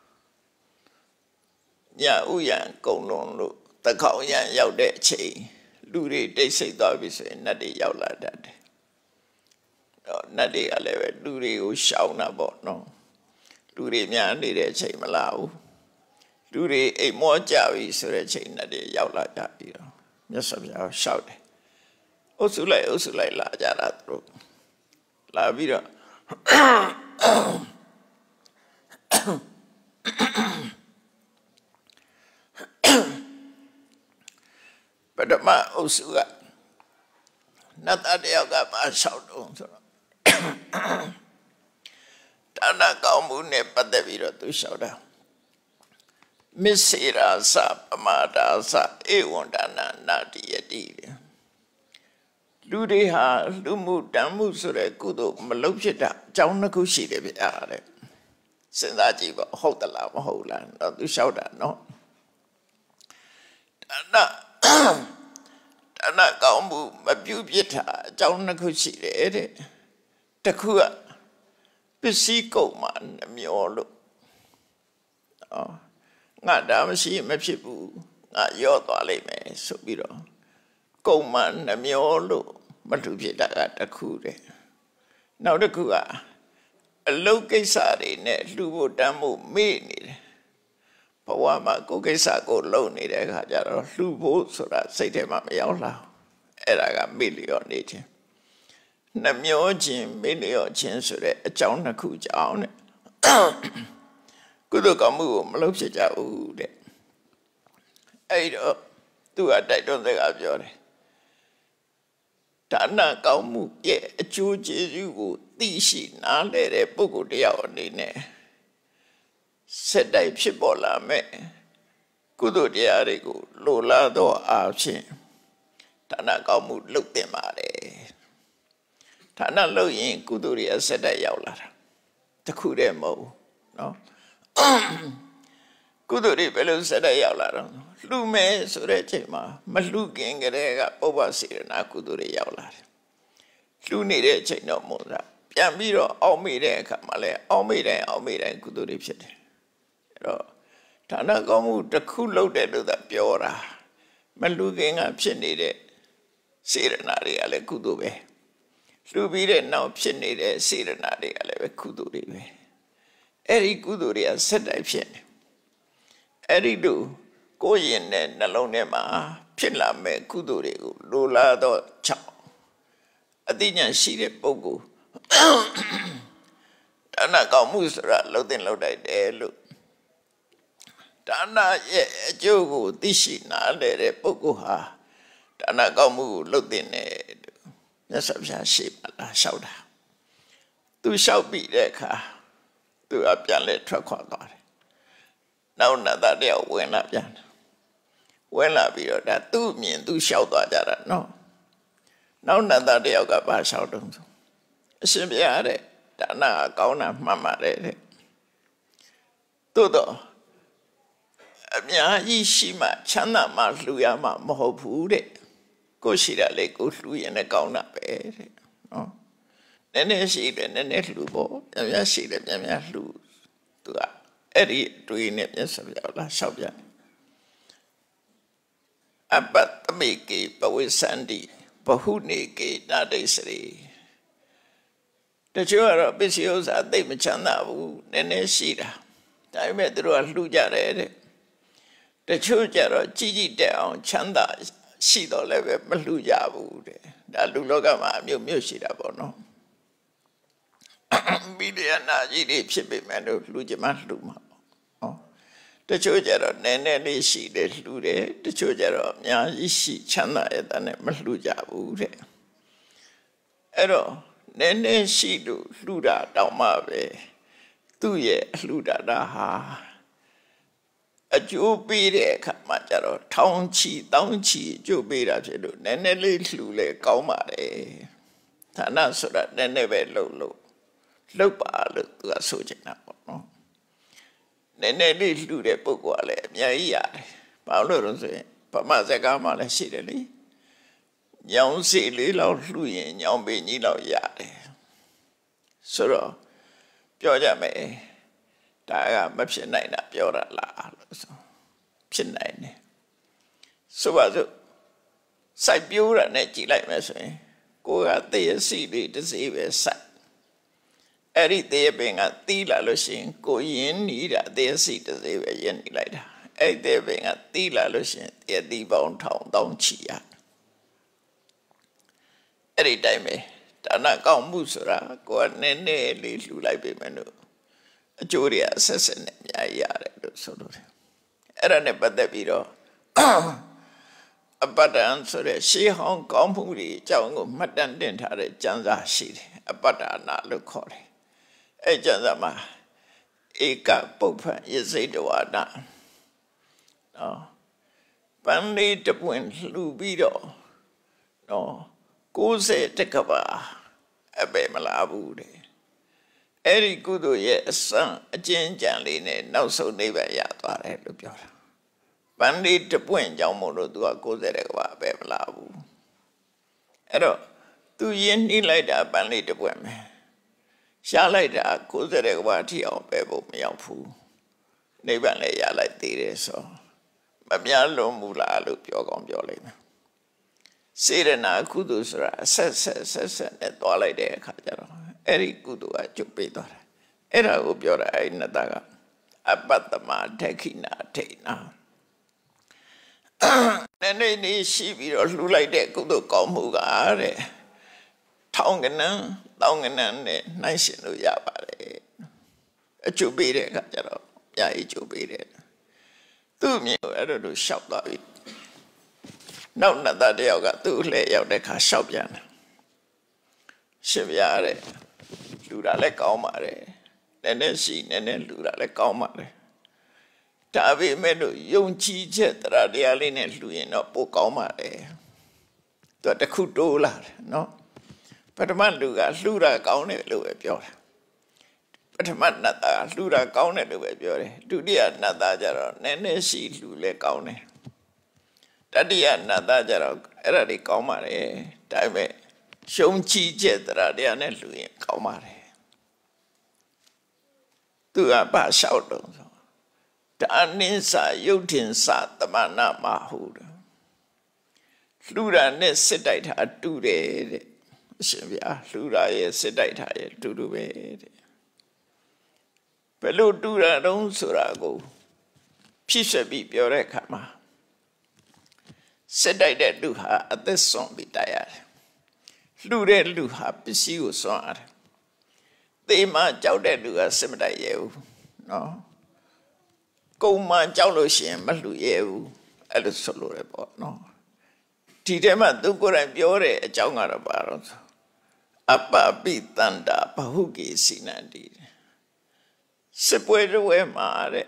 ညဥ်ရံကုံလုံးလို့တခေါင်ရံရောက်တဲ့အချိန်လူတွေတိတ်ဆိတ်သွားပြီဆိုရင်နတ်တွေရောက်လာတတ်တယ်။တော့နတ်တွေကလည်းပဲလူတွေကိုရှောင်တာပေါ့နော်။လူတွေများနေတဲ့အချိန်မလာဘူး။လူတွေအိမ်မောကြပြီဆိုတဲ့အချိန်နတ်တွေရောက်လာကြပြီးတော့မြတ်စွာဘုရားရှောက်တယ်။အုပ်စုလိုက်အုပ်စုလိုက်လာကြတာသူတို့လာပြီးတော့ပထမအုပ်စုကနတ်သားတယောက်ကမလျှောက်တော့ဆိုတော့ဒါနကောင်းမှုနဲ့ပတ်သက်ပြီးတော့သူလျှောက်တာမစ္စေရာသပမာဒါသဧဝံဒါနနာတိယတိလူတွေဟာလူမှုတန်မှုဆိုတဲ့ကုသိုလ်မလုပ်ဖြစ်တာအကြောင်းတစ်ခုရှိတယ်ဗျာတဲ့စဉ်းစားကြည့်ပါဟုတ်သလားမဟုတ်လားတော့သူလျှောက်တာနော်ဒါနဒါနကောင်းမှုမပြုဖြစ်တာအကြောင်းတစ်ခုရှိတယ်တဲ့တစ်ခုကပစ္စည်းကုန်မှနှမျောလို့အော်ငါဒါမရှိမဖြစ်ဘူးငါရော့သွားလိမ့်မယ်ဆိုပြီးတော့ကုန်မှနှမျောလို့မထုဖြစ်တာကတစ်ခုတဲ့နောက်တစ်ခုကအလုတ်ကိစ္စတွေနဲ့လှူဖို့တမ်းဖို့မေ့နေတယ်ဘဝမှာကိုယ်ကိစ္စကိုလုပ်နေတဲ့အခါကျတော့လှူဖို့ဆိုတာစိတ်ထဲမှာမရောက်လာအဲ့ဒါကမေ့လျော့နေခြင်းနှမျောခြင်းမေ့လျော့ခြင်းဆိုတဲ့အကြောင်းတစ်ခုကြောင့်တဲ့ကုသိုလ်ကောင်းမှုကိုမလုပ်ဖြစ်ကြဘူးတဲ့အဲ့တော့သူကတိုက်တွန်းစကားပြောတယ်ဒါနကောင်းမှုရဲ့အကျိုးကျေးဇူးကိုသိရှိနားလည်တဲ့ပုဂ္ဂိုလ်တယောက်အနေနဲ့စက်တိုက်ဖြစ်ပေါ်လာမဲ့ကုသိုလ်တရားတွေကိုလိုလားသောအားဖြင့်ဒါနကောင်းမှုလုပ်တင်ပါတယ်ဒါနလုပ်ရင်ကုသိုလ်တွေစက်တိုက်ရောက်လာတာတခုတည်းမဟုတ်ဘူးနော်ကုသိုလ်တွေဘယ်လိုစက်တိုက်ရောက်လာတော့လှူမယ်ဆိုတဲ့အချိန်မှာမလှူခင်ကတည်းကပုဗ္ဗစေရနာကုသိုလ်တွေရောက်လာတယ်လှူနေတဲ့အချိန်တော့မို့လားပြန်ပြီးတော့အောက်မေ့တဲ့အခါမှာလည်းအောက်မေ့တိုင်းအောက်မေ့တိုင်းကုသိုလ်တွေဖြစ်တယ်အဲ့တော့ဒါနကောင်းမှုတစ်ခုလုပ်တဲ့လို့သာပြောတာမလှူခင်ကဖြစ်နေတဲ့စေရနာတွေကလည်းကုသိုလ်ပဲလှူပြီးတဲ့နောက်ဖြစ်နေတဲ့စေရနာတွေကလည်းပဲကုသိုလ်တွေပဲအဲ့ဒီကုသိုလ်တွေကဆက်တိုက်ဖြစ်နေအဲ့ဒီလိုကိုယ်ရင်နဲ့နှလုံးထဲမှာဖြစ်လာမဲ့ကုသိုလ်တွေကိုလိုလားတော့ချောင်းအသိဉာဏ်ရှိတဲ့ပုဂ္ဂိုလ်ဒါနကောင်းမှုဆိုတာလှုပ်တင်လှုပ်တိုက်တယ်လို့ဒါနရဲ့အကျိုးကိုသိရှိနားလည်တဲ့ပုဂ္ဂိုလ်ဟာဒါနကောင်းမှုကိုလှုပ်တင်တယ်မြတ်စွာဘုရားရှိပါလားလျှောက်တာသူလျှောက်ပြီးတဲ့အခါသူကပြန်လဲထွက်ခွာသွားတယ်နောက်နတ်သားတယောက်ဝင်လာပြန်ဝင်လာပြီးတော့ဒါသူ့မြင်သူလျှောက်သွားကြတာနော်နောက်နတ်သားတယောက်ကဘာလျှောက်တုံးဆိုအရှင်ဘုရားတဲ့ဒါနကောင်းတာမှန်ပါတယ်တဲ့သို့တော့အများကြီးရှိမှချမ်းသာမှလှူရမှမဟုတ်ဘူးတဲ့ကိုရှိတာလေကိုလှူရင်လည်းကောင်းတာပဲတဲ့နော်နည်းနည်းရှိတယ်နည်းနည်းလှူဖို့များများရှိတယ်များများလှူသူကအဲ့ဒီတွေးနဲ့မျက်စိပြောလာလျှောက်ပြအပတ္တမေကေပဝိသန္တိဘဟုနေကေနာဒိစရိတချို့ကတော့ပစ္စည်းဥစ္စာသိမချမ်းသာဘူးနည်းနည်းရှိတာဒါပေမဲ့သူတို့ကလှူကြတယ်တဲ့တချို့ကြတော့ကြီးကြီးတက်အောင်ချမ်းသာရှိတော့လည်းပဲမလှူကြဘူးတဲ့ဒါလူလောကမှာအမျိုးမျိုးရှိတာပေါ့နော်မိလျာနာကြီးတွေဖြစ်ပေမဲ့လို့လှူကြမှာလှူမှာဟောတချို့ကြတော့နည်းနည်းလေးရှိတယ်လှူတယ်တချို့ကြတော့အများကြီးရှိချမ်းသာရတဲ့နဲ့မလှူကြဘူးတဲ့အဲ့တော့နည်းနည်းရှိလို့လှူတာတောင်မှပဲသူ့ရဲ့အလှူတာဟာအကျိုးပေးတဲ့အခါမှာကျတော့ထောင်ချီတောင်းချီအကျိုးပေးတာဖြစ်လို့နည်းနည်းလေးလှူလဲကောင်းပါတယ်ဌာနဆိုတာနည်းနည်းပဲလှုပ်လို့လှုပ်ပါလို့သူကဆိုချင်တာပေါ့နော်နည်းနည်းလေးလှူတဲ့ပုဂ္ဂိုလ်ကလည်းအများကြီးရတယ်ဘာလို့လဲဆိုရင်ဗမာစကားမှာလည်းရှိတယ်လေညောင်စီလေးလောက်လှူရင်ညောင်ပင်ကြီးလောက်ရတယ်ဆိုတော့ပြောကြမယ်ဒါကမဖြစ်နိုင်တာပြောတာလားလို့ဆိုဖြစ်နိုင်တယ်ဆိုပါစို့စိုက်ပြိုးတာနဲ့ကြည်လိုက်မယ်ဆိုရင်ကိုကတည့်ရစီလေးတစ်စီးပဲစိုက်အဲ့ဒီတည့်ရပင်ကတီးလာလို့ရှိရင်ကိုရင်းနေတာတည့်ရစီတစ်စီးပဲရင်းနေလိုက်တာအဲ့ဒီတည့်ရပင်ကတီးလာလို့ရှိရင်တည့်ရတီးပေါင်းထောင်တောင်းချီရအဲ့ဒီတိုင်းပဲဒါနကောင်းမှုဆိုတာကိုကနည်းနည်းလေးလှူလိုက်ပေမဲ့လို့အကျိုးတွေအဆက်ဆက်နဲ့အများကြီးရတယ်လို့ဆိုလို့တယ်အဲ့ဒါနဲ့ပတ်သက်ပြီးတော့အပတ္တန်ဆိုတဲ့ရှေးဟောင်းကောင်းမှုတွေအကြောင်းကိုမှတ်တမ်းတင်ထားတဲ့ကျမ်းစာရှိတယ်အပတ္တနာလို့ခေါ်တယ်အဲ့ကျမ်းစာမှာဧကပုပ္ပံယစိတဝါဒနော်ပန်းလေးတပွင့်လှူပြီးတော့နော်ကိုးဆယ်တကဘာအပေမလာဘူးတဲ့အဲ့ဒီကုသိုလ်ရဲ့အစံအကျဉ်းကြံလေးနဲ့နောက်ဆုံးနိဗ္ဗာန်ရသွားတယ်လို့ပြောတာပန်းလေးတပွင့်ကြောင့်မို့လို့သူကကိုးဆယ်တကဘာအပေမလာဘူးအဲ့တော့သူရင်းနှီးလိုက်တာပန်းလေးတပွင့်ပဲရှားလိုက်တာကိုးဆယ်တကဘာအထိအောင်ပဲဖို့မရောက်ဘူးနိဗ္ဗာန်လည်းရလိုက်သေးတယ်ဆိုမများလုံးဘူးလားလို့ပြောကောင်းပြောလိုက်မယ်စေရနာကုသိုလ်ဆိုတာဆက်ဆက်ဆက်ဆက်နဲ့တွားလိုက်တဲ့အခါကျတော့အဲ့ဒီကုသိုလ်ကကျုပ်ပေးသွားတယ်အဲ့ဒါကိုပြောတာအဲ့နတကအပတ္တမဒက္ခိနာထိနာနည်းနည်းလေးရှိပြီးတော့လှူလိုက်တဲ့ကုသိုလ်ကောင်းမှုကတဲ့ထောင်ကနန်းတောင်းကနန်းနဲ့နှိုင်းရှင်လို့ရပါတယ်အကျိုးပေးတဲ့အခါကျတော့အများကြီးကျိုးပေးတယ်သူ့မြေအဲ့လိုလိုရှောက်သွားပြီနောက်နတ်သားတယောက်ကသူ့လှည့်ရောက်တဲ့ခါရှောက်ပြန်တယ်ရှင်ပြားတဲ့လူတာလည်းကောင်းပါတယ်နည်းနည်းရှိနည်းနည်းလူတာလည်းကောင်းပါတယ်ဒါပေမဲ့လို့ယုံကြည်ချက်တရားတရားလေးနဲ့လှူရင်တော့ပိုကောင်းပါတယ်သူတခုတိုးလာတယ်နော်ပထမလူကလှူတာကောင်းတယ်လို့ပဲပြောတယ်ပထမနတ်သားလှူတာကောင်းတယ်လို့ပဲပြောတယ်ဒုတိယနတ်သားကျတော့နည်းနည်းရှိလှူလဲကောင်းတယ်တတိယနတ်သားကြတော့အဲ့ဒါတွေကောင်းပါတယ်ဒါပေမဲ့ရှုံးချီချက်တရားတရားနဲ့လူရင်ကောင်းပါတယ်သူကဘာလျှောက်တော့ဆိုဒါနိစ္စယုတ်ထင်စသမနာမဟုတ်တယ်လှူတာနဲ့စစ်တိုက်တာတူတယ်တဲ့အရှင်ဗျာလှူတာရဲ့စစ်တိုက်တာရဲ့တူတူပဲတဲ့ဘယ်လိုတူတာတုံးဆိုတာကိုဖြစ်ဆက်ပြီးပြောတဲ့အခါမှာစစ်တိုက်တဲ့လူဟာအသက်ဆုံးပြီးတိုက်ရတယ်လှူတဲ့လူဟာပစ္စည်းကိုစွန့်ရတယ်သေမှကြောက်တဲ့လူကစစ်မတိုက်ရဲဘူးနော်ကုံမှကြောက်လို့ရှိရင်မလှူရဲဘူးအဲ့လိုဆိုလို့ရပေါ့နော်ဒီထဲမှာသူကိုယ်တိုင်ပြောတဲ့အကြောင်းကတော့ဘာလို့ဆိုအပပိတန္တာဘဟုကေစိနန္တိစစ်ပွဲတွေမှာတဲ့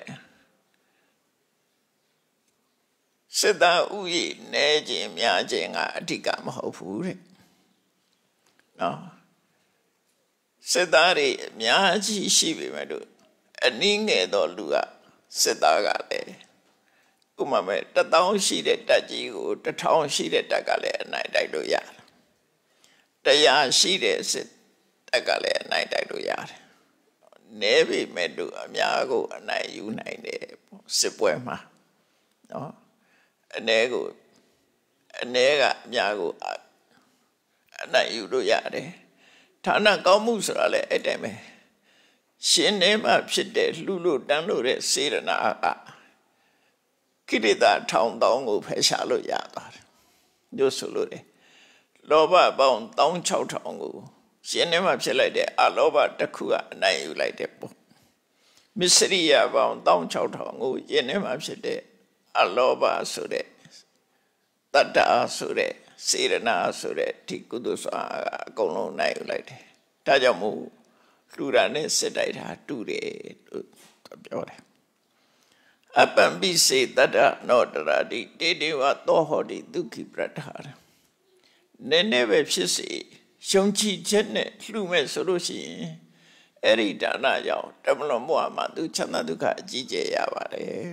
စစ်သားဥယျာဉ်နေခြင်းများခြင်းကအဓိကမဟုတ်ဘူးတဲ့နော်စစ်သားတွေအများကြီးရှိပေမဲ့လို့အနည်းငယ်သောလူကစစ်သားကလည်းဥပမာမဲ့တထောင်ရှိတဲ့တက်ကြီးကိုတထောင်ရှိတဲ့တက်ကလည်းအနိုင်တိုက်လို့ရတယ်တရားရှိတဲ့စစ်တက်ကလည်းအနိုင်တိုက်လို့ရတယ်နေပြီမဲ့တို့အများကိုအနိုင်ယူနိုင်တယ်စစ်ပွဲမှာနော်အနေကိုအနေကအများကိုအနိုင်ယူလို့ရတယ်ဌာနကောင်းမှုဆိုတာလည်းအဲ့တိုင်းပဲရှင်နေမှာဖြစ်တဲ့လှူလို့တန်းလို့တဲ့စေရနာကကိလေသာထောင်တောင်းကိုဖယ်ရှားလို့ရသွားတယ်ညို့ဆိုလို့တယ်လောဘပေါင်းတောင်းခြောက်ထောင်ကိုရှင်နေမှာဖြစ်လိုက်တဲ့အလောဘတစ်ခုကအနိုင်ယူလိုက်တဲ့ပုံမစ္စရိယပေါင်းတောင်းခြောက်ထောင်ကိုရှင်နေမှာဖြစ်တဲ့အလောဘဆိုတဲ့တတ္တဆိုတဲ့စေရနာဆိုတဲ့ဒီကုသိုလ်စွာအကုန်လုံးနိုင်ယူလိုက်တယ်ဒါကြောင့်မို့လှူတာနဲ့စစ်တိုက်တာတူတယ်လို့ပြောတယ်အပံပိစေတတ္တနောတရာတိတေတေဝသောဟောတိဒုက္ခိပရတ္ထာနည်းနည်းပဲဖြစ်စေယုံကြည်ချက်နဲ့လှူမဲ့ဆိုလို့ရှိရင်အဲ့ဒီဒါနကြောင့်တမလွန်ဘဝမှာသူချမ်းသာဒုက္ခအကြီးကျယ်ရပါတယ်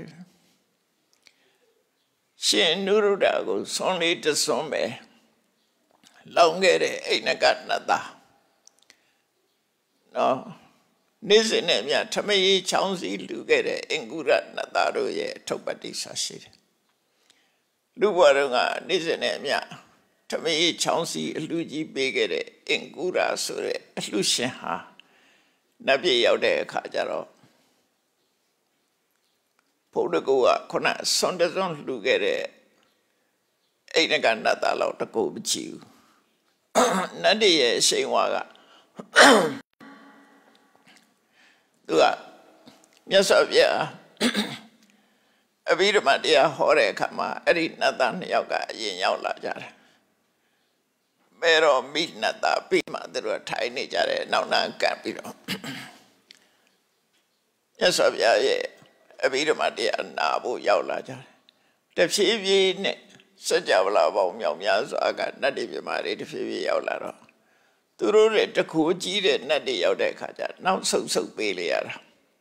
ရှင်နုရုဒ္ဓကိုဆွန်လေးတဆွန်ပဲလောင်ခဲ့တဲ့အိနကနတ္တနော်နေ့စဉ်နဲ့မြထမကြီးချောင်းစီလူခဲ့တဲ့အင်္ဂုရနတ္တတို့ရဲ့ထုတ်ပတ္တိစာရှိတယ်လူဘဝတုန်းကနေ့စဉ်နဲ့မြထမကြီးချောင်းစီအလှကြီးပေးခဲ့တဲ့အင်္ဂုရဆိုတဲ့အလှရှင်ဟာနတ်ပြည်ရောက်တဲ့အခါကျတော့ဘုဒ္ဓကိုကခုနဆွန်တစွန်လှခဲ့တဲ့အိနကနတ္တလောက်တကူမကြည့်ဘူးနတ်ပြည်ရဲ့ရှိန်ဝါကသူကမြတ်စွာဘုရားအဘိဓမ္မာတရားဟောတဲ့အခါမှာအဲ့ဒီနတ်သားနှစ်ယောက်ကအရင်ရောက်လာကြတယ်မေရောမိနတ်သားပြီးမှသူတို့ထိုင်နေကြတယ်နောက်နာကပ်ပြီးတော့မြတ်စွာဘုရားရဲ့အဘိဓမ္မာတရားနာဖို့ရောက်လာကြတယ်တဖြည်းဖြည်းနဲ့စัจ java လာပေါင်းမြောက်များစွာကနတ်တွေပြမာတွေတဖြည်းဖြည်းရောက်လာတော့သူတို့ရဲ့တကူကြီးတဲ့နတ်တွေရောက်တဲ့အခါကျနောက်ဆုတ်ဆုတ်ပေးလေရတာ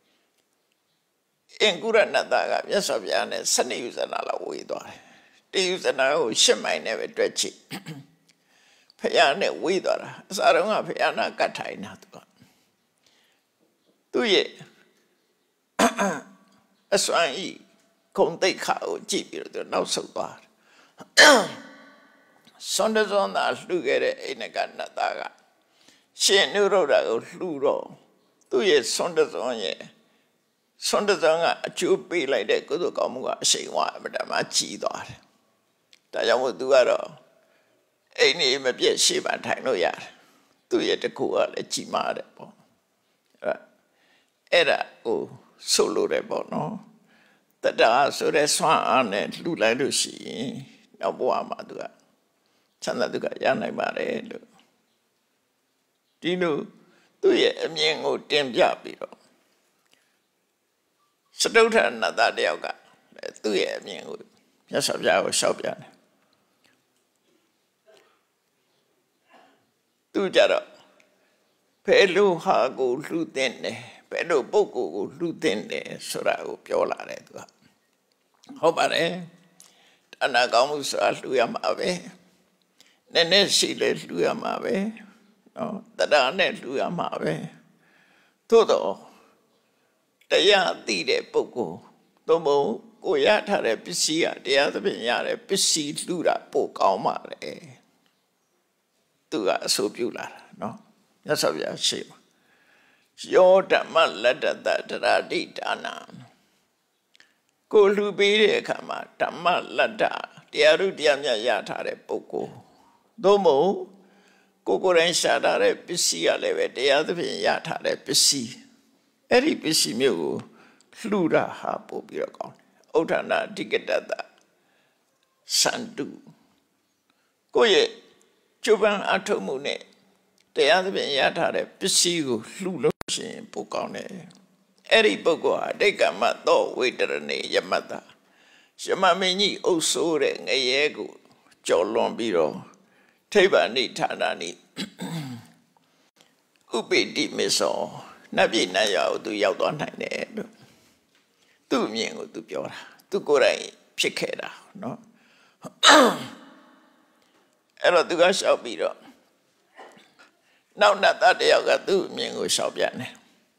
အင်္ဂုရနတ္တကမြတ်စွာဘုရားနဲ့စနေယူဇနာလောက်ဝေးသွားတယ်တေယူဇနာကိုရှစ်မိုင်နဲ့ပဲတွက်ချိဖယားနဲ့ဝေးသွားတာအစားတော့ကဖယားနာကတ်ထိုင်တာသူကသူရဲ့အစွမ်းဤခုံတိတ်ခါကိုကြည့်ပြီးတော့နောက်ဆုတ်သွားတယ်ဆွန်တစွန်သာလှူခဲ့တဲ့အိနကနတ္တကရှင်နုရုဒ္ဓကိုလှူတော့သူ့ရဲ့ဆွန်တစွန်ရဲ့ဆွန်တစွန်ကအကျိုးပေးလိုက်တဲ့ကုသိုလ်ကောင်းမှုကအရှိန်ဝါအမတမကြီးသွားတယ်ဒါကြောင့်မို့သူကတော့အိမ်နေမပြည့်ရှေ့ပါထိုင်လို့ရတယ်သူ့ရဲ့တကူကလည်းကြီးမားတယ်ပေါ့အဲ့ဒါကိုဆိုလိုတယ်ပေါ့နော်တတဆိုတဲ့ဆွမ်းအားနဲ့လှူလိုက်လို့ရှိရင်နောက်ဘဝမှာသူကချမ်းသာဒုက္ခရနိုင်ပါတယ်လို့ဒီလိုသူ့ရဲ့အမြင်ကိုတင်ပြပြီးတော့စတုထနတ္တတယောက်ကသူ့ရဲ့အမြင်ကိုမြတ်စွာဘုရားကိုရှောက်ပြတယ်သူကြတော့ဘယ်လိုဟာကိုလှူတဲ့တယ်ဘယ်လိုပုဂ္ဂိုလ်ကိုလှူတဲ့တယ်ဆိုတာကိုပြောလာတယ်သူကဟုတ်ပါတယ်အနာကောင်းမှုဆိုတာလှူရမှာပဲနည်းနည်းရှိလေလှူရမှာပဲနော်တရားနဲ့လှူရမှာပဲသို့တော့တရားသိတဲ့ပုဂ္ဂိုလ်သို့မဟုတ်ကိုရထားတဲ့ပစ္စည်းကတရားသဖြင့်ရတဲ့ပစ္စည်းလှူတာပိုကောင်းပါလေသူကအဆိုပြုလာတာနော်မြတ်စွာဘုရားရှိမှာယောဓမ္မလတ္တတတရာတိဒါနာကိုလှူပေးတဲ့အခါမှာဓမ္မလတ္တတရားဥတရားမြတ်ရထားတဲ့ပုဂ္ဂိုလ်သို့မဟုတ်ကိုကိုယ်တိုင်ရှာထားတဲ့ပစ္စည်းကလည်းပဲတရားသဖြင့်ရထားတဲ့ပစ္စည်းအဲ့ဒီပစ္စည်းမျိုးကိုလှူတာဟာပို့ပြီးတော့ကောင်းတယ်ဥဒ္ဒနာအဓိကတတစန္တုကိုယ့်ရဲ့ကျုပ်ပန်းအထုံးမှုနဲ့တရားသဖြင့်ရထားတဲ့ပစ္စည်းကိုလှူလို့ရှိရင်ပို့ကောင်းတယ်အဲ့ဒီပုဂ္ဂိုလ်ဟာဒိဋ္ဌကမသောဝိတရဏေယမတ္တယမမင်းကြီးအုပ်စိုးတဲ့ငရဲကိုကြော်လွန်ပြီးတော့ထိဗ္ဗာနိဌာနာနိဥပိတိမေသောနတ်ပြည်နတ်ရွာကိုသူရောက်သွားနိုင်တယ်လို့သူ့အမြင်ကိုသူပြောတာသူကိုယ်တိုင်ဖြစ်ခဲ့တာနော်အဲ့တော့သူကရှောက်ပြီးတော့နောက်နတ်သားတယောက်ကသူ့အမြင်ကိုရှောက်ပြန်တယ်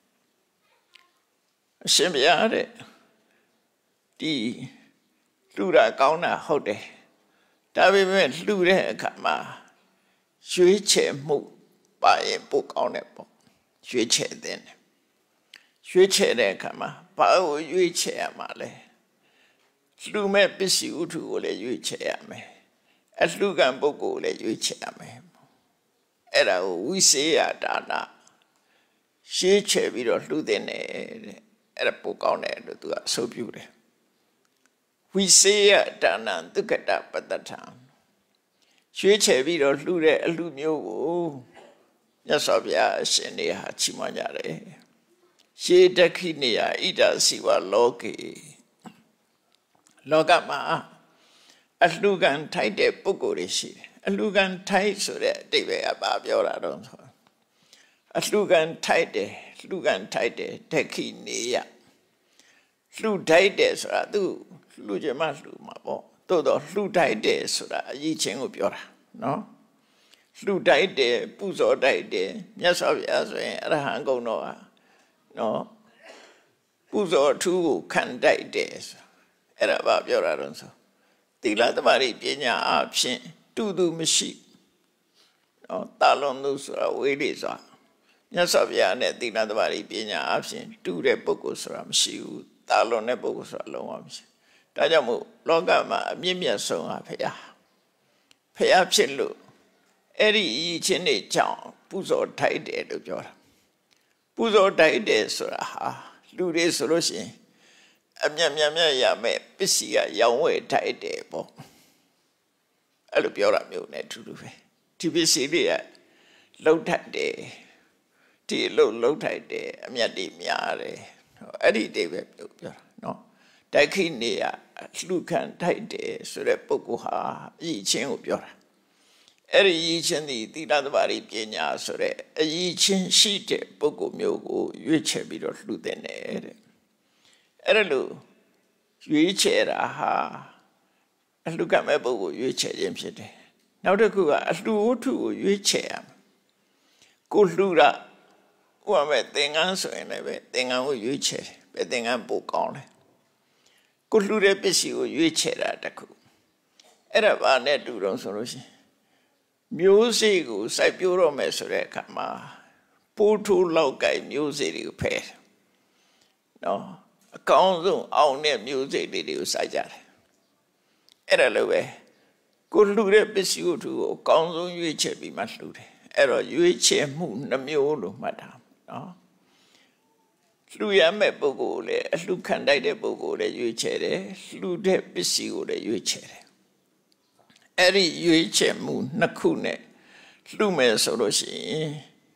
အရှင်ဘုရားတဲ့ဒီလှူတာကောင်းတာဟုတ်တယ်ဒါပေမဲ့လှူတဲ့အခါမှာရွေးချယ်မှုပါရင်ပိုကောင်းတယ်ပေါ့ရွေးချယ်တဲ့ရွေးချယ်တဲ့အခါမှာဘာကိုရွေးချယ်ရမှာလဲလှူမဲ့ပစ္စည်းဥထုကိုလည်းရွေးချယ်ရမယ်အလှူကံပုဂ္ဂိုလ်ကိုလည်းရွေးချယ်ရမယ်အဲ့ဒါကိုဝိစေယဒါနရွေးချယ်ပြီးတော့လှူတဲ့တဲ့အဲ့ဒါပိုကောင်းတယ်လို့သူကအဆိုပြုတယ်ဝိစေယဒါနံဒုက္ခတပတ္တထံရွေးချယ်ပြီးတော့လှူတဲ့အလှူမျိုးကိုမြတ်စွာဘုရားအရှင်နေဟာချီးမွမ်းကြတယ်ရှေတခိနေယဣဒစီဝလောကေလောကမှာအလှူကံထိုက်တဲ့ပုဂ္ဂိုလ်တွေရှိတယ်အလှူကံထိုက်ဆိုတဲ့အဓိပ္ပာယ်ကဘာပြောတာတော့ဆိုအလှူကံထိုက်တယ်လှူကံထိုက်တယ်တခိနေယလှူထိုက်တယ်ဆိုတာသူလှူခြင်းမလှူမှာပေါ့သို့တော့လှူထိုက်တယ်ဆိုတာအရေးချင်းကိုပြောတာနော်လှူထိုက်တယ်ပူဇော်ထိုက်တယ်မြတ်စွာဘုရားဆိုရင်အရဟံဂုဏ်တော်ဟာနော်ပူဇော်ထူးကိုခံတိုက်တယ်ဆိုအဲ့ဒါဘာပြောတာတော့ဆိုသီလသမารိပညာအဖြစ်တူတူမရှိနော်တာလွန်သူဆိုတာဝေးလေစွာမြတ်စွာဘုရားနဲ့သီလသမารိပညာအဖြစ်တူတဲ့ပုဂ္ဂိုလ်ဆိုတာမရှိဘူးတာလွန်တဲ့ပုဂ္ဂိုလ်ဆိုတာလုံးဝမရှိဒါကြောင့်မို့လောကမှာအမြင့်မြတ်ဆုံးဟာဘုရားဘုရားဖြစ်လို့အဲ့ဒီအရေးချင်းတွေကြောင့်ပူဇော်ထိုက်တယ်လို့ပြောတာပူဇော်ထိုက်တယ်ဆိုတာဟာလူတွေဆိုလို့ရှိရင်အမြတ်မြတ်မြတ်ရမယ်ပစ္စည်းကရောင်းဝယ်ထိုက်တယ်ပေါ့အဲ့လိုပြောတာမျိုးနဲ့အတူတူပဲဒီပစ္စည်းတွေကလှုပ်ထိုက်တယ်ဒီလှုပ်လှုပ်ထိုက်တယ်အမြတ်တွေများတယ်အဲ့ဒီတွေပဲပြောတာနော်တခိနေယလှူခံထိုက်တယ်ဆိုတဲ့ပုဂ္ဂိုလ်ဟာအရေးချင်းကိုပြောတာအဲ့ဒီအရေးချင်းဒီသီလသမารိပညာဆိုတဲ့အရေးချင်းရှိတဲ့ပုဂ္ဂိုလ်မျိုးကိုရွေးချယ်ပြီးတော့လှူတဲ့တဲ့အဲ့ဒါလို့ရွေးချယ်တာဟာအလှူကမဲ့ပုဂ္ဂိုလ်ရွေးချယ်ခြင်းဖြစ်တယ်နောက်တစ်ခုကအလှူဝတ္ထုကိုရွေးချယ်ရမယ်ကိုလှူတာဥပမာသင်္ကန်းဆိုရင်လည်းပဲသင်္ကန်းကိုရွေးချယ်တယ်ပဲသင်္ကန်းပိုကောင်းတယ်ကိုလှူတဲ့ပစ္စည်းကိုရွေးချယ်တာတခုအဲ့ဒါဘာနဲ့တူတော့ဆိုလို့ရှိရင်မျိုးစေ့ကိုစိုက်ပျိုးတော့မယ်ဆိုတဲ့အခါမှာပိုးထိုးလောက်ကိုက်မျိုးစေ့တွေကိုဖယ်နော်အကောင်းဆုံးအောင်တဲ့မျိုးစေ့တွေကိုစိုက်ကြတယ်အဲ့ဒါလိုပဲကိုလှူတဲ့ပစ္စည်းကိုသူကိုအကောင်းဆုံးရွေးချယ်ပြီးမှလှူတယ်အဲ့တော့ရွေးချယ်မှုနှမျိုးလို့မှတ်တာနော်လှူရမယ့်ပုဂ္ဂိုလ်လည်းအလှူခံတိုက်တဲ့ပုဂ္ဂိုလ်လည်းရွေးချယ်တယ်လှူတဲ့ပစ္စည်းကိုလည်းရွေးချယ်တယ်အဲ့ဒီရွေးချယ်မှုနှစ်ခုနဲ့လှူမယ်ဆိုလို့ရှိရင်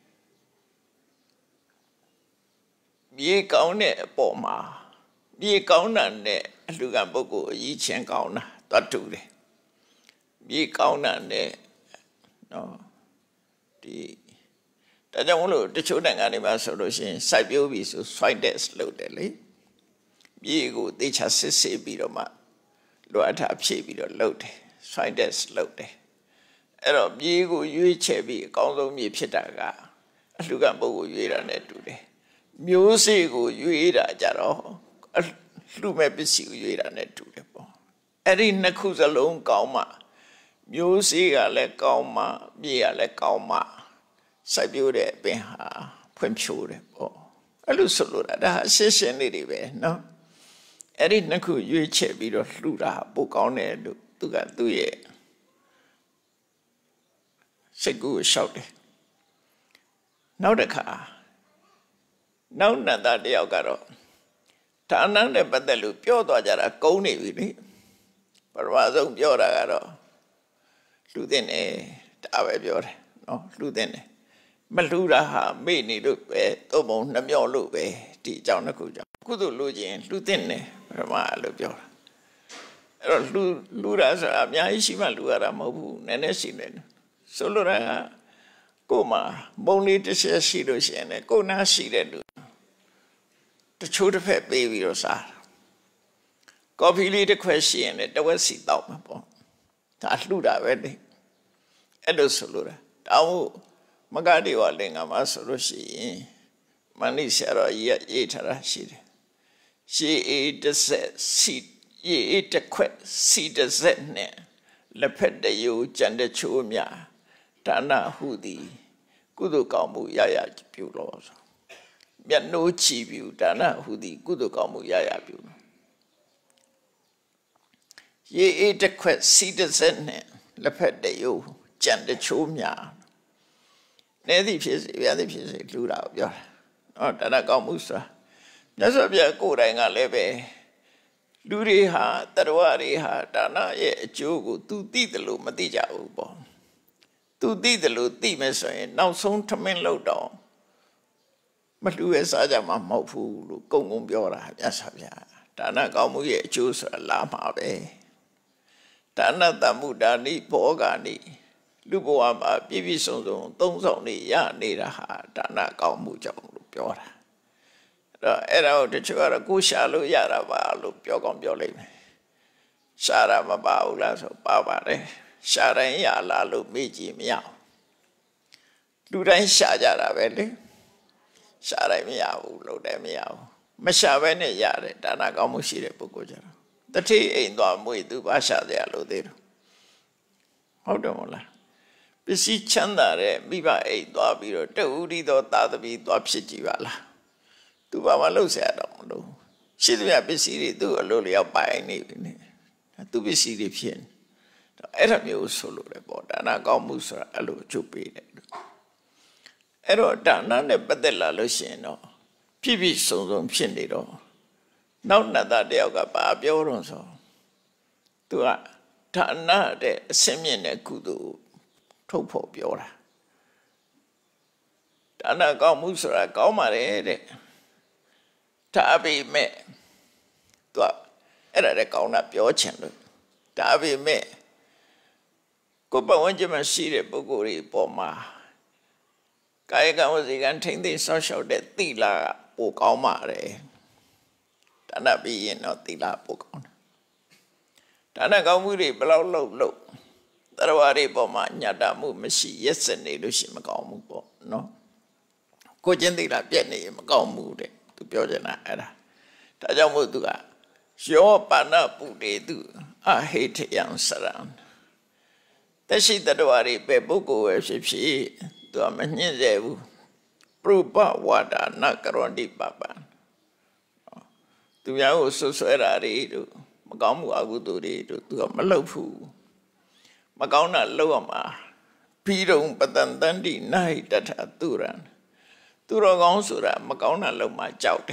မြေကောင်းတဲ့အပေါ်မှာမြေကောင်းတာနဲ့အလှူခံပုဂ္ဂိုလ်အရေးချင်းကောင်းတာတတ်တူတယ်မြေကောင်းတာနဲ့နော်ဒီဒါကြောင့်မလို့တချို့နိုင်ငံတွေမှာဆိုလို့ရှိရင်စိုက်ပျိုးပြီးဆို soil test လုပ်တယ်လေမြေကိုသေချာစစ်ဆေးပြီးတော့မှလိုအပ်တာဖြည့်ပြီးတော့လုပ်တယ်soil test လုပ်တယ်အဲ့တော့မြေကိုရွေးချယ်ပြီးအကောင်းဆုံးမြေဖြစ်တာကအလှူခံပုဂ္ဂိုလ်ရွေးတာနဲ့တူတယ်မျိုးစေ့ကိုရွေးတာကြတော့လှူမဲ့ပစ္စည်းကိုရွေးတာနဲ့တူတယ်ပေါ့အဲ့ဒီနှစ်ခုစလုံးကောင်းမှမျိုးစေ့ကလည်းကောင်းမှမြေကလည်းကောင်းမှစိုက်ပျိုးတဲ့အပင်ဟာဖွံ့ဖြိုးတယ်ပေါ့အဲ့လိုဆိုလို့ဒါအရှင်းရှင်းလေးတွေပဲနော်အဲ့ဒီနှစ်ခုရွေးချယ်ပြီးတော့လှူတာပိုကောင်းတယ်လို့သူကသူ့ရဲ့စိတ်ကူးကိုရှောက်တယ်နောက်တစ်ခါနောက်နတ်သားတယောက်ကတော့ဒါနနဲ့ပတ်သက်လို့ပြောသွားကြတာကုန်းနေပြီလေပထမဆုံးပြောတာကတော့လှူတဲ့နေဒါပဲပြောတယ်နော်လှူတဲ့နေမလှူတာဟာမေ့နေလို့ပဲသို့မဟုတ်နှမြော့လို့ပဲဒီအကြောင်းတစ်ခုကြောင့်ကုသိုလ်လို့ခြင်းလှူတဲ့နေပထမလို့ပြောတာအဲ့တော့လှူလှူတာဆိုတာအများကြီးရှိမှလှူရတာမဟုတ်ဘူးနည်းနည်းရှိတယ်ဆိုလိုတာကကိုယ်မှာမုံလေးတစ်ချက်ရှိလို့ရှိရင်လည်းကိုယ်နာရှိတဲ့လူတချို့တစ်ဖက်ပေးပြီးတော့စား coffee lead a question at the West Sea Dog. That Luda ready. Edosulura. Tau Magadi or Linga Masarushi. Manisera yet eater she. She ate the seed, ye ate the quet, see the zetne. Lepet the you, Janda Chumia. Tana Hudi. Kudu Kamu Yaya Pulos. Yet no chief you, Tana Hudi, Kudu Kamu Yaya Pu. Ye ate the quet, see the zetne. Lepet the you, Janda Chumia. Nethy Pies, the other piece, include out your. Oh, Tana Kamusa. That's what we are going to live. Luriha, Tarwariha, Tana, ye, Jogo, two diddle, Matija Ubo. Two diddle, Times, now soon to men low down. But you as Ajama Mofu, Gongum Biora, Yasavia, Tana Gamuye, choose a lama bay. Tana Tamudani, Pogani, Luboama, Bibison, Donsoni, Ya, Nida, Tana Gamuja, Biora. Era the Chugara Gushalu Yaraba, Piogom Bioli. Shara Mabaula, so Babare, Shara Yala, Lumiji Miao. Duran Shajara Valley. Shara Miao, Lode Miao. Mashavene Yare, Danagamushi Pukuja. The tea ain't gone with the Basha de Aludir. How do you like? Bisi Chandare, Biba eight Dobby, Turi, Tadabi, Dopsijivala. Tu ba lo se adam lo shi de bi si ri tu a lo le yaw pai ni ni tu bi si ri phit ai da myo so lo le po dana kaung mu so a lo chuk pai de ai do dana ne patat la lo shin do phit phit song song phit ni do naw natta tayaw ka ba pyaw don so tu ka dana de a sin myin ne kudo thok pho pyaw da dana kaung mu so ra kaung ma de de Tabi me. Tua era de kauna pyo chen lo. Tabi me. Ko pa wan jama si de pokori po ma. Kai ka mo si kan thing thi so shao de ti la po kaung ma de. Tana bi yin no ti la po kaung. Tana kaung mu ri blau lo lo. Tarawa ri po ma nyata mu ma si yes ne lo si ma kaung mu po no. Ko chen ti la pyat ni ma kaung mu de. Tu Piojana era. Tajamutuga. Sure Pana Pude do. I hate young Saran. Tashi Tadwari Pebuko if she to a Manizevu. Prupa Wada Nakarondi Papa. To Yao Soserari to Magamu Aguduri to a Malofu. Magauna Loama. Pirum Patandandi night at Aturan. Turong Sura, Macauna Loma Chowde.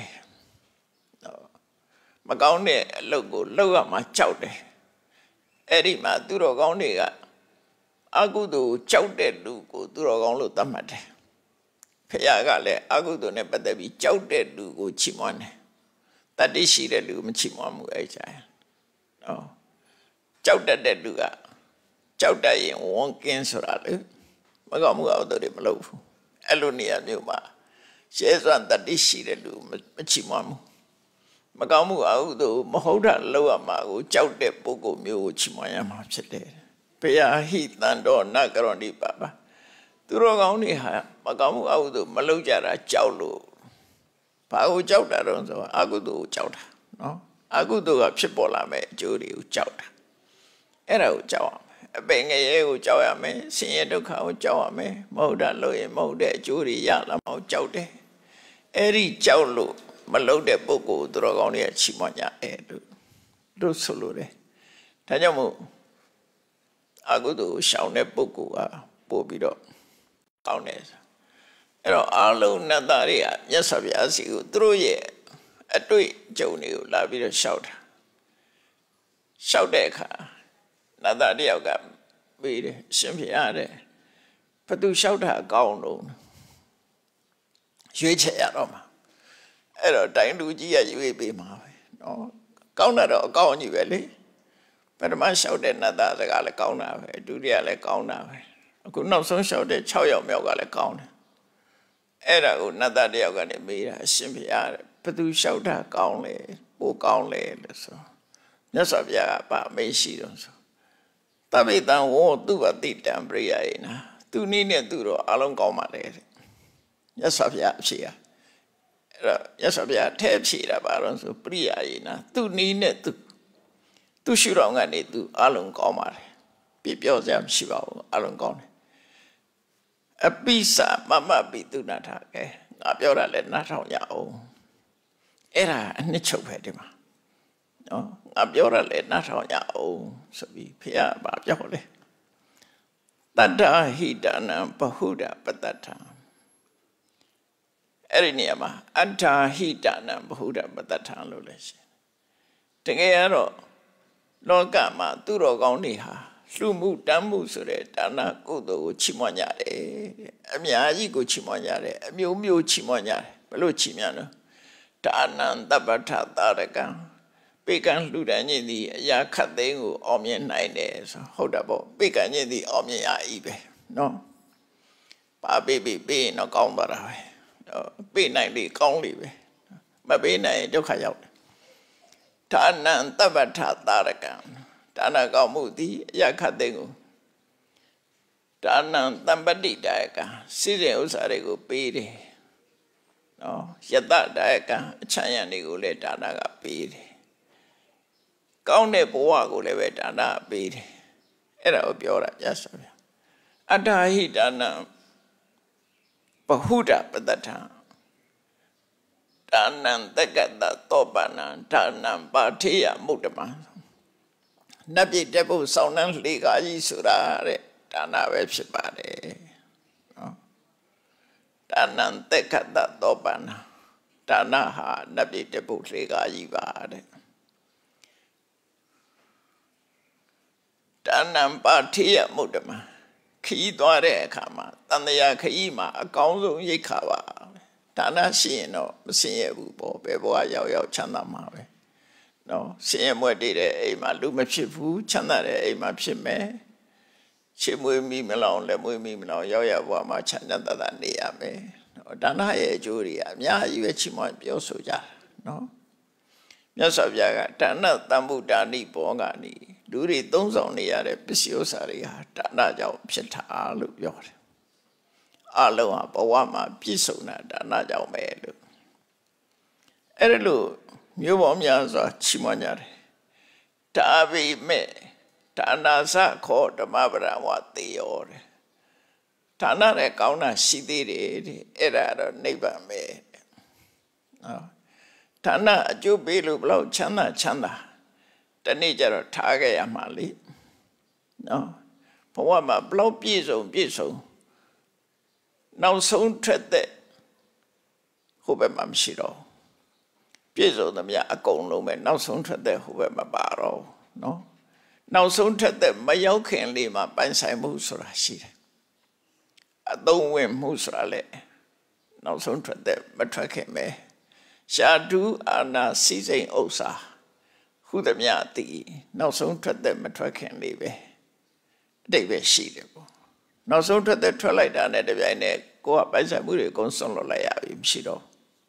Macaune logo, loga ma chowde. Erima, Turogoniga. Agudu chowde lugo, Turogon Lutamate. Payagale, Agudu Nepadabi chowde lugo chimone. That is she the lum chimomu echa. No. Chowda de luga. Chowda in one kinsuralu. Magamu out of the Malofu. Elunia Numa. She's one that is she the loom, Machimamu. Magamu Audo, Mahoda Loa Mago, Chowde Pogo Mu Chimoyama Chete. Paya heat and or Nagarondi Papa. Turogoni ha, Magamu Audo, Malojara Chowlo. Pao Chowda Ronzo, Agudo Chowda. No? Agudo of Chipola me, Judy Chowda. Ero Chowam. Being a year Chowame, seeing the cow Chowame, Moda Loy, Mode, Judy Yala Mo Chowde. Eri Chowlo, Malode Boko, Drogonia Chimonia Edu. Do solure. Tajamu Agudo, Shaune Boko, Bobido. Kaunes. Ero Arlo Nadaria, Yasaviasi, through ye. A tweet, Joni, Lavida shout. Shout deka. Nadaria got be simply added. But do shout her gown. Switch Aroma. Ero time to Gia, you will be my. No, counter or gown you really. But my shouted Nada, the gala counter, do the other counter. I could not so shout that chow your milk gala counter. Era Nada de Ogani be a simply added. But do shout her gown, poor gown lay. So မြတ်စွာဘုရားကပါမေးရှိတော့ဆိုတပိတံဝေါသူဝတိတံပရိယယေနာသူနည်းနဲ့သူတော့အလုံးကောင်းပါလေတဲ့မြတ်စွာဘုရားအဖြေရအဲ့တော့မြတ်စွာဘုရားထဲဖြေတာပါတော့ဆိုပရိယယေနာသူနည်းနဲ့သူသူရှုတော်ကနေသူအလုံးကောင်းပါတယ်ပြပြောစရာမရှိပါဘူးအလုံးကောင်းတယ်အပိသမမပိတုနာထကဲငါပြောတာလဲနားထောင်ရအောင်အဲ့ဒါအနှစ်ချုပ်ပဲဒီမှာနော်ငါပြောရလဲနားထောင်ရအောင်ဆိုပြီးဖေကဗာပြောလေတတ္တဟိတနံဘဟုဒပတ္တထံအဲ့ဒီနေရာမှာအတ္တဟိတနံဘဟုဒပတ္တထံလို့လဲရှိတကယ်ကတော့လောကမှာသူတော်ကောင်းတွေဟာလှမှုတမ်းမှုဆိုတဲ့ဒါနကုသိုလ်ကိုချီးမွမ်းကြတယ်အများကြီးကိုချီးမွမ်းကြတယ်အမျိုးမျိုးချီးမွမ်းကြတယ်ဘယ်လိုချီးမြှောက်လဲဒါနံတပ္ပထသာရကံပေကံလှူဒန်းခြင်းသည်အရာခတ်သိမ်းကိုအောင်မြင်နိုင်တယ်ဆိုဟုတ်တယ်ပေါ့ပေကံခြင်းသည်အောင်မြင်ရဤပဲနော်ပါပေးပေးပေးတော့ကောင်းပါတာပဲပေးနိုင်လေကောင်းလေပဲမပေးနိုင်ဒုက္ခရောက်တယ်ဒါနံတပ္ပထသာရကံဒါနကောင်းမှုသည်အရာခတ်သိမ်းကိုဒါနံတမ္ပတိတယကံစိစဉ်ဥစ္စာတွေကိုပေးတယ်နော်ယတတယကံအချမ်းရံတွေကိုလည်းဒါနကပေးတယ်ကောင်းတဲ့ဘဝကိုလည်းပဲဒါနပေးတယ်အဲ့ဒါကိုပြောတာပြဆိုဗျာအတ္တဟိဒါနံဘဟုဒပတ္တထံဒါနံတက္ကတသောပနံဒါနံပါထေယမုဒ္ဓမံနတ်ပြည်တက်ဖို့စောင်းနှံလှေကားကြီးဆိုတာတဲ့ဒါနပဲဖြစ်ပါတယ်နော်ဒါနံတက္ကတသောပနံဒါနဟာနတ်ပြည်တက်ဖို့လှေကားကြီးပါတဲ့ဒါနံပါထေယမုဒ္ဓမံခီးသွားတဲ့အခါမှာတန်တရာခီးမှာအကောင်းဆုံးရိတ်ခါပါဒါနရှိရင်တော့မစင်ရဘူးပေါ့ဘယ်ဘဝရောက်ရောက်ချမ်းသာမှာပဲနော်စင်ရမွဲ့တည်တဲ့အိမ်မှာလူမဖြစ်ဘူးချမ်းသာတဲ့အိမ်မှာဖြစ်မယ်ချစ်မွေးမိမလောင်လက်မွေးမိမလောင်ရောက်ရဘဝမှာချမ်းသာသာနေရမယ်နော်ဒါနရဲ့အကျိုးတွေအများကြီးပဲချီးမွမ်းပြောဆိုကြတာနော်မြတ်စွာဘုရားကဒါနတမ္ဗုဒ္ဓာနိဘောဂာနိလူတွေသုံးဆောင်နေရတဲ့ပစ္စည်းဥစ္စာတွေဟာဒါနကြောင့်ဖြစ်တာလို့ပြောတယ်အလုံးဟာဘဝမှာပြည့်စုံတာဒါနကြောင့်ပဲလို့အဲ့ဒါလို့မျိုးပေါင်းများစွာချီးမွမ်းကြတယ်ဒါပေမဲ့ဒါနစခောဓမ္မပရဝတေယောတဲ့ဒါနနဲ့ကောင်းတာရှိသေးတယ်တဲ့အဲ့ဒါတော့နိဗ္ဗာန်ပဲနော်ဒါနအကျိုးပေးလို့ဘလောက်ချမ်းသာချမ်းသာတနေ့ကျတော့ထားခဲ့ရမှာလေနော်ဘဝမှာဘလောက်ပြည့်စုံပြည့်စုံနောက်ဆုံးထွက်တဲ့ဟိုဘက်မှာမရှိတော့ပြည့်စုံသမျှအကုန်လုံးပဲနောက်ဆုံးထွက်တဲ့ဟိုဘက်မှာပါတော့နော်နောက်ဆုံးထွက်တဲ့မရောက်ခင်လေးမှာပိုင်ဆိုင်မှုဆိုတာရှိတယ်အသုံးဝင်မှုဆိုတာလေနောက်ဆုံးထွက်တဲ့မထွက်ခင်ပဲရှားတူအာနာစီစိန်ဥစ္စာဟုသမျှတည်နောက်ဆုံးထွက်တဲ့မထွက်ခင်လေးပဲအတိတ်ပဲရှိတယ်ပေါ့နောက်ဆုံးထွက်တဲ့ထွက်လိုက်တာနဲ့တပြိုင်နက်ကိုကပိုင်ဆိုင်မှုတွေအကုန်ဆုံးလွတ်လိုက်ရပြီမရှိတော့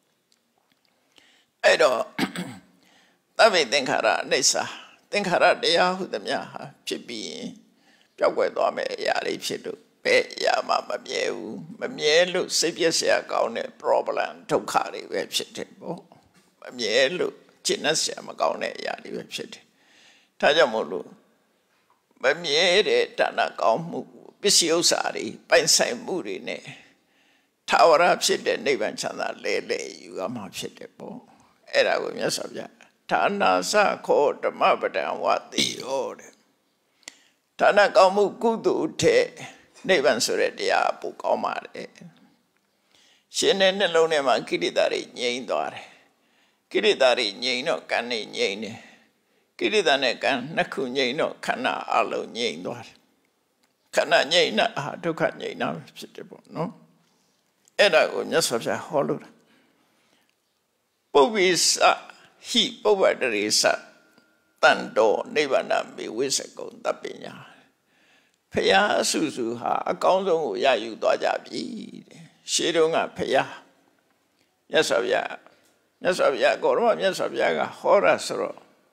အဲ့တော့သဗ္ဗေသင်္ခါရအိဋ္ဌာသင်္ခါရတရားဟုသမျှဟာဖြစ်ပြီးရင်ပျောက်ကွယ်သွားမယ်အရာတွေဖြစ်လို့ဘယ်အရာမှမမြဲဘူးမမြဲလို့စိတ်ပြည့်စရာကောင်းတဲ့ problem ဒုက္ခတွေပဲဖြစ်တယ်ပေါ့မမြဲလို့ကျင့်စရာမကောင်းတဲ့အရာတွေပဲဖြစ်တယ်ဒါကြောင့်မို့လို့မမြဲတဲ့ဒါနကောင်းမှုပစ္စည်းဥစ္စာတွေပိုင်ဆိုင်မှုတွေနဲ့ထာဝရဖြစ်တဲ့နိဗ္ဗာန်ချမ်းသာလဲလဲယူရမှာဖြစ်တယ်ပေါ့အဲ့ဒါကိုမြတ်စွာဘုရားဌာနာစခောဓမ္မပဒံဝတိယောတဲ့ဌာနကောင်းမှုကုသိုလ်တဲ့နိဗ္ဗာန်ဆိုတဲ့တရားပိုကောင်းပါတယ်ရှင်တဲ့နှလုံးထဲမှာကိလေသာတွေငြိမ်းသွားတယ်ကိလေသာတွေငြိမ်းတော့ကံနဲ့ငြိမ်းတယ်ကိလေသာနဲ့ကံနှစ်ခုငြိမ်းတော့ခန္ဓာအလုံးငြိမ်းသွားတယ်ခန္ဓာငြိမ်းတာဟာဒုက္ခငြိမ်းတာဖြစ်တယ်ပေါ့နော်အဲ့ဒါကိုမြတ်စွာဘုရားဟောလို့ပုဗ္ဗိစဟိပုဗ္ဗတရေစတန်တော်နိဗ္ဗာန်မေဝိစကုံတပညာဖယားအစုစုဟာအကောင်းဆုံးကိုရယူသွားကြပြီတဲ့ရှေးတုန်းကဖယားမြတ်စွာဘုရားမြတ်စွာဘုရားကိုရမမြတ်စွာဘုရားကဟောရဆိုတော့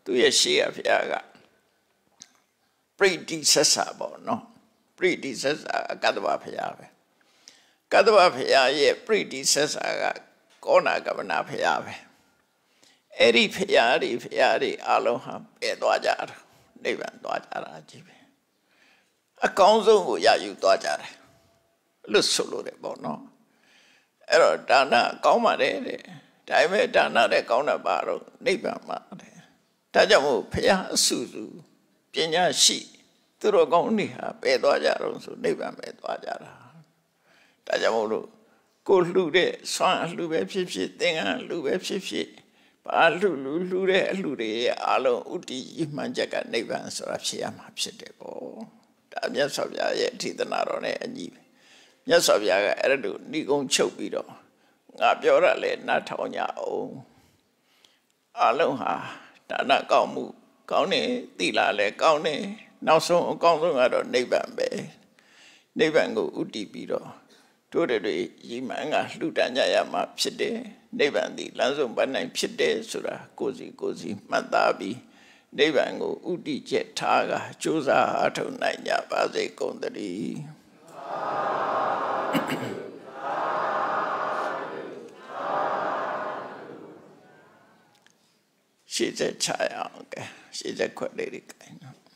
သူရဲ့ရှေ့ရဖျားကပရိတိဆက်စာပေါ့နော်ပရိတိဆက်စာကတ္တဗဖျားပဲကတ္တဗဖျားရဲ့ပရိတိဆက်စာကကောနာကမနာဖျားပဲအဲ့ဒီဖျားတွေဖျားတွေအလုံးဟာပယ်သွားကြတာနိဗ္ဗာန်သွားကြတာကြီးပဲအကောင်းဆုံးကိုရယူသွားကြတယ်လို့ဆိုလို့တယ်ပေါ့နော်အဲ့တော့ဒါနကောင်းပါတယ်တဲ့ဒါပေမဲ့ဒါနတဲ့ကောင်းတာပါတော့နိဗ္ဗာန်မှာတဲ့ဒါကြောင့်မို့ဘုရားအစုစုပညာရှိသူတို့ကောင်းနေဟာပယ်သွားကြတော့ဆိုနိဗ္ဗာန်ပဲသွားကြတာဒါကြောင့်မို့လို့ကိုလှူတဲ့ဆွမ်းအလှူပဲဖြစ်ဖြစ်သင်္ကန်းလှူပဲဖြစ်ဖြစ်ဘာလှူလှူလှူတဲ့အလှူတွေရဲ့အလုံးဥတည်ရမှန်ချက်ကနိဗ္ဗာန်ဆိုတာဖြစ်ရမှာဖြစ်တယ်ပေါ့ဒါမြတ်စွာဘုရားရဲ့အထိသနာတော်နဲ့အညီပဲမြတ်စွာဘုရားကအဲ့ဒါဏိကုံချုပ်ပြီးတော့ငါပြောရလဲနားထောင်ကြအောင်အလုံးဟာဒါနကောင်းမှုကောင်းတယ်သီလလည်းကောင်းတယ်နောက်ဆုံးအကောင်းဆုံးကတော့နိဗ္ဗာန်ပဲနိဗ္ဗာန်ကိုဥတည်ပြီးတော့တို့တွေရည်မှန်းကလှူဒန်းကြရမှာဖြစ်တယ်နိဗ္ဗာန်ဒီလမ်းဆုံးပန်းနိုင်ဖြစ်တယ်ဆိုတာကိုယ်စီကိုယ်စီမှတ်သားပြီးနိဗ္ဗာန်ကိုဥတည်ချက်ထားကကြိုးစားအားထုတ်နိုင်ကြပါစေကုန်သတည်းရှေ့ဆက်ချရအောင်ကဲရှေ့ဆက်ခွက်လေးတွေကိုင်းနော်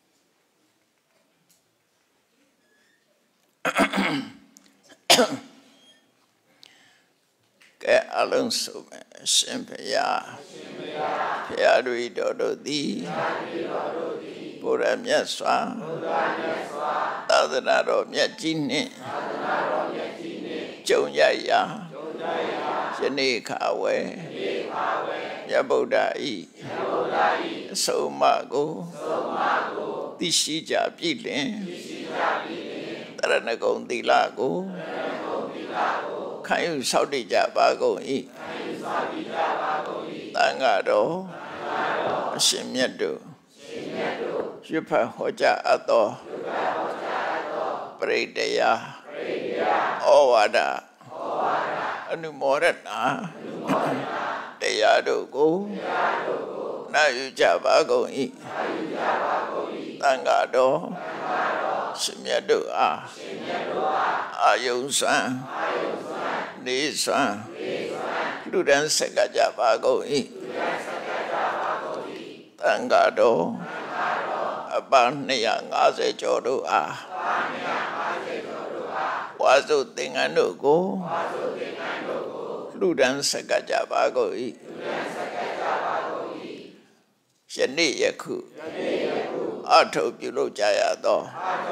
ကဲအလုံးစုံရှင်ဘုရားဘုရားတို့တော်တို့သည်ဘုရားမြတ်စွာသာသနာတော်မြတ်ကြီးနှင့်ကြုံရရာယနေ့ခါဝဲမြတ်ဗုဒ္ဓဤအဆုံးအမကိုသိရှိကြပြီလင်တရဏဂုံသီလကိုခံယူဆောက်တည်ကြပါကုန်၏သံဃာတော်အရှင်မြတ်တို့ရွတ်ဖတ်ဟောကြားအပ်သောပရိတ္တရာဩဝါဒအနုမောဒနာတရားတို့ကိုနာယူကြပါကုန်၏သံဃာတော်ရှင်မြတ်တို့အားအာယုံစွမ်းနေစွမ်းလူတန်းဆက်ကကြပါကုန်၏သံဃာတော်အပန်းနှစ်ရာငါးဆယ်ကျော်တို့အားဝါစုသင်္ကန်းတို့ကိုလူတန်းဆက်ကကြပါကုန်၏ယနေ့ယခုအထုပ်ပြုလုပ်ကြရသော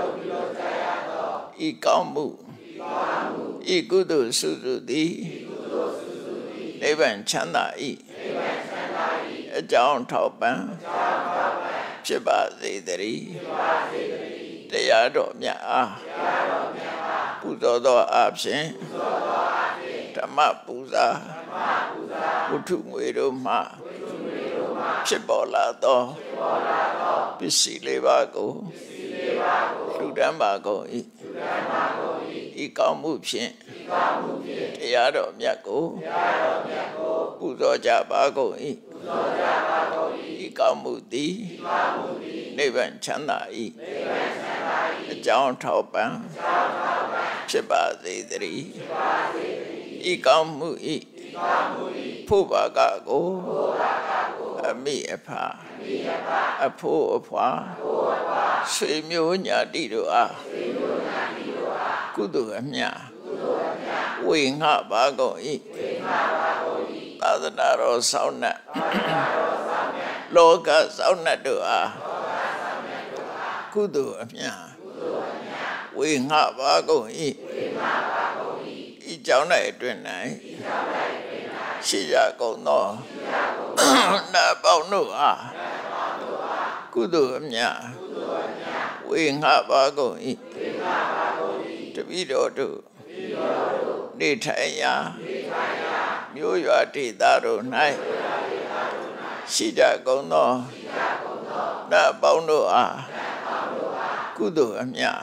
ဤကောင်းမှုဤကုသိုလ်စုစုသည်နိဗ္ဗာန်ချမ်းသာ၏အကြောင်းထောက်ပံ့ဖြစ်ပါစေတည်းတရားတော်မြတ်အားပူဇော်သောအဖြစ်ဓမ္မပူဇာဝတ္ထုငွေတို့မှဖြစ်ပေါ်လာသောပစ္စည်းလေးပါးကိုလှူဒန်းပါကုန်၏ဤကောင်းမှုဖြင့်တရားတော်မြတ်ကိုပူဇော်ကြပါကုန်၏ဤကောင်းမှုသည်နိဗ္ဗာန်ချမ်းသာ၏အကြောင်းထောက်ပံ့ဖြစ်ပါစေတည်းဤကောင်းမှု၏ဖို့ပါကကိုအမိအဖအဖိုးအဖွာဆွေမျိုးညာတိတို့အားကုသိုလ်အမြတ်ဝေငှပါကုန်၏သာသနာတော်ဆောင်နှင့်လောကဆောင်နှင့်တို့အားကုသိုလ်အမြတ်ဝေငှပါကုန်၏ဤကြောင့်၌အတွင်၌ရှိရကုန်သောနာပေါင်းတို့အားကုသိုလ်အမြတ်ဝေငှပါကုန်၏တပည့်တော်တို့နေထိုင်ရာမြို့ရွာဒေသတို့၌ရှိကြကုန်သောနာပေါင်းတို့အားကုသိုလ်အမြတ်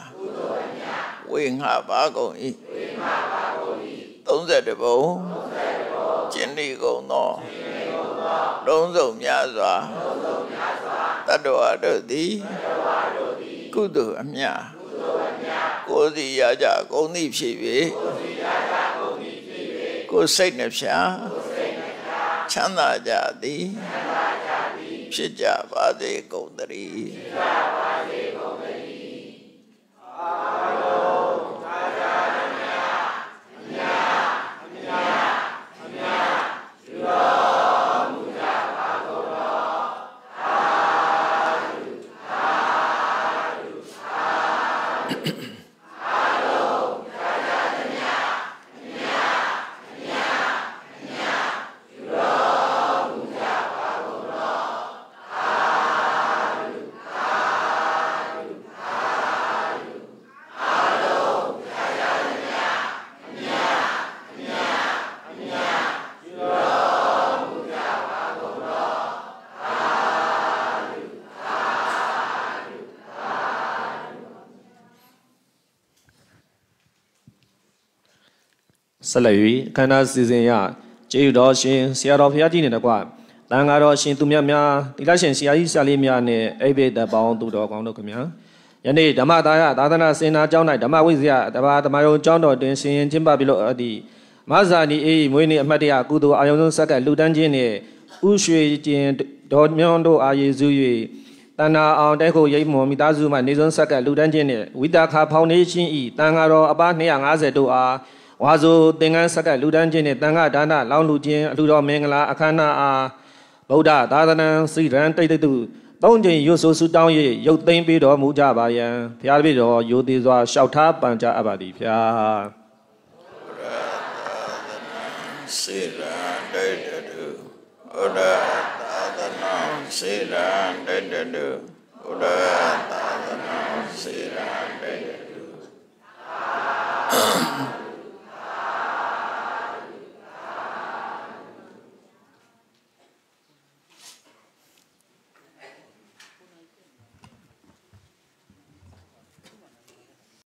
ဝေငှပါကုန်၏သုံးဆယ်တဘုံကျင်ဒီကုန်သောလုံးစုံများစွာတတ္တဝါတို့သည်ကုသိုလ်အမြတ်ကိုယ်စီရကြကုန်သည်ဖြစ်၍ကိုယ်စိတ်နှဖြာချမ်းသာကြသည်ဖြစ်ကြပါစေကုန်သတည်းဆက်လက်၍ခန္ဓာစီစဉ်ရကျေးဇူးတော်ရှင်ဆရာတော်ဘုရားကြီးနဲ့တကွတန်ဃာတော်ရှင်သူမြတ်များသီလရှင်ဆရာကြီးဆရာလေးများနဲ့အိဗေဒပေါင်းသူတော်ကောင်းတို့ခင်ဗျာယနေ့ဓမ္မဒါယသာသနာစေနာကျောင်း၌ဓမ္မဝိဇ္ဇာတဘာသမယုံကျောင်းတော်တွင်ဆင်ရင်ကျင်းပပြုလို့အသည်မဇာနီအေးမွေးနေ့အမှတ်တရကုသိုလ်အာယုံဆုံးဆက်ကလူတန်းခြင်းနှင့်ဥရွှေကျင်တော်မြောင်းတို့အာယေစု၍တဏ္ဍာအောင်တဲခိုရိပ်မွန်မိသားစုမှနေဆုံးဆက်ကလူတန်းခြင်းနှင့်ဝိတာခါဖောင်ဒေးရှင်းဤတန်ဃာတော်အပါနှစ်ရာငါးဆယ်တို့အားဝါဆိုသင်္ကန်းဆက်ကလူတန်းခြင်းနှင့်တန်ခါဒါနလောင်းလူခြင်းအလှတော်မင်္ဂလာအခမ်းအနားအားဗုဒ္ဓသာသနာစိရန်တိတ်တုသုံးချိန်ရွတ်ဆိုဆုတောင်း၍ရုပ်သိမ်းပေးတော်မူကြပါယံဘုရားတပည့်တော်ယိုသေးစွာလျှောက်ထားပန်ကြားအပ်ပါသည်ဗျာစိရန်တိတ်တုဗုဒ္ဓသာသနာစိရန်တိတ်တုဗုဒ္ဓသာသနာစိရန်တိတ်တု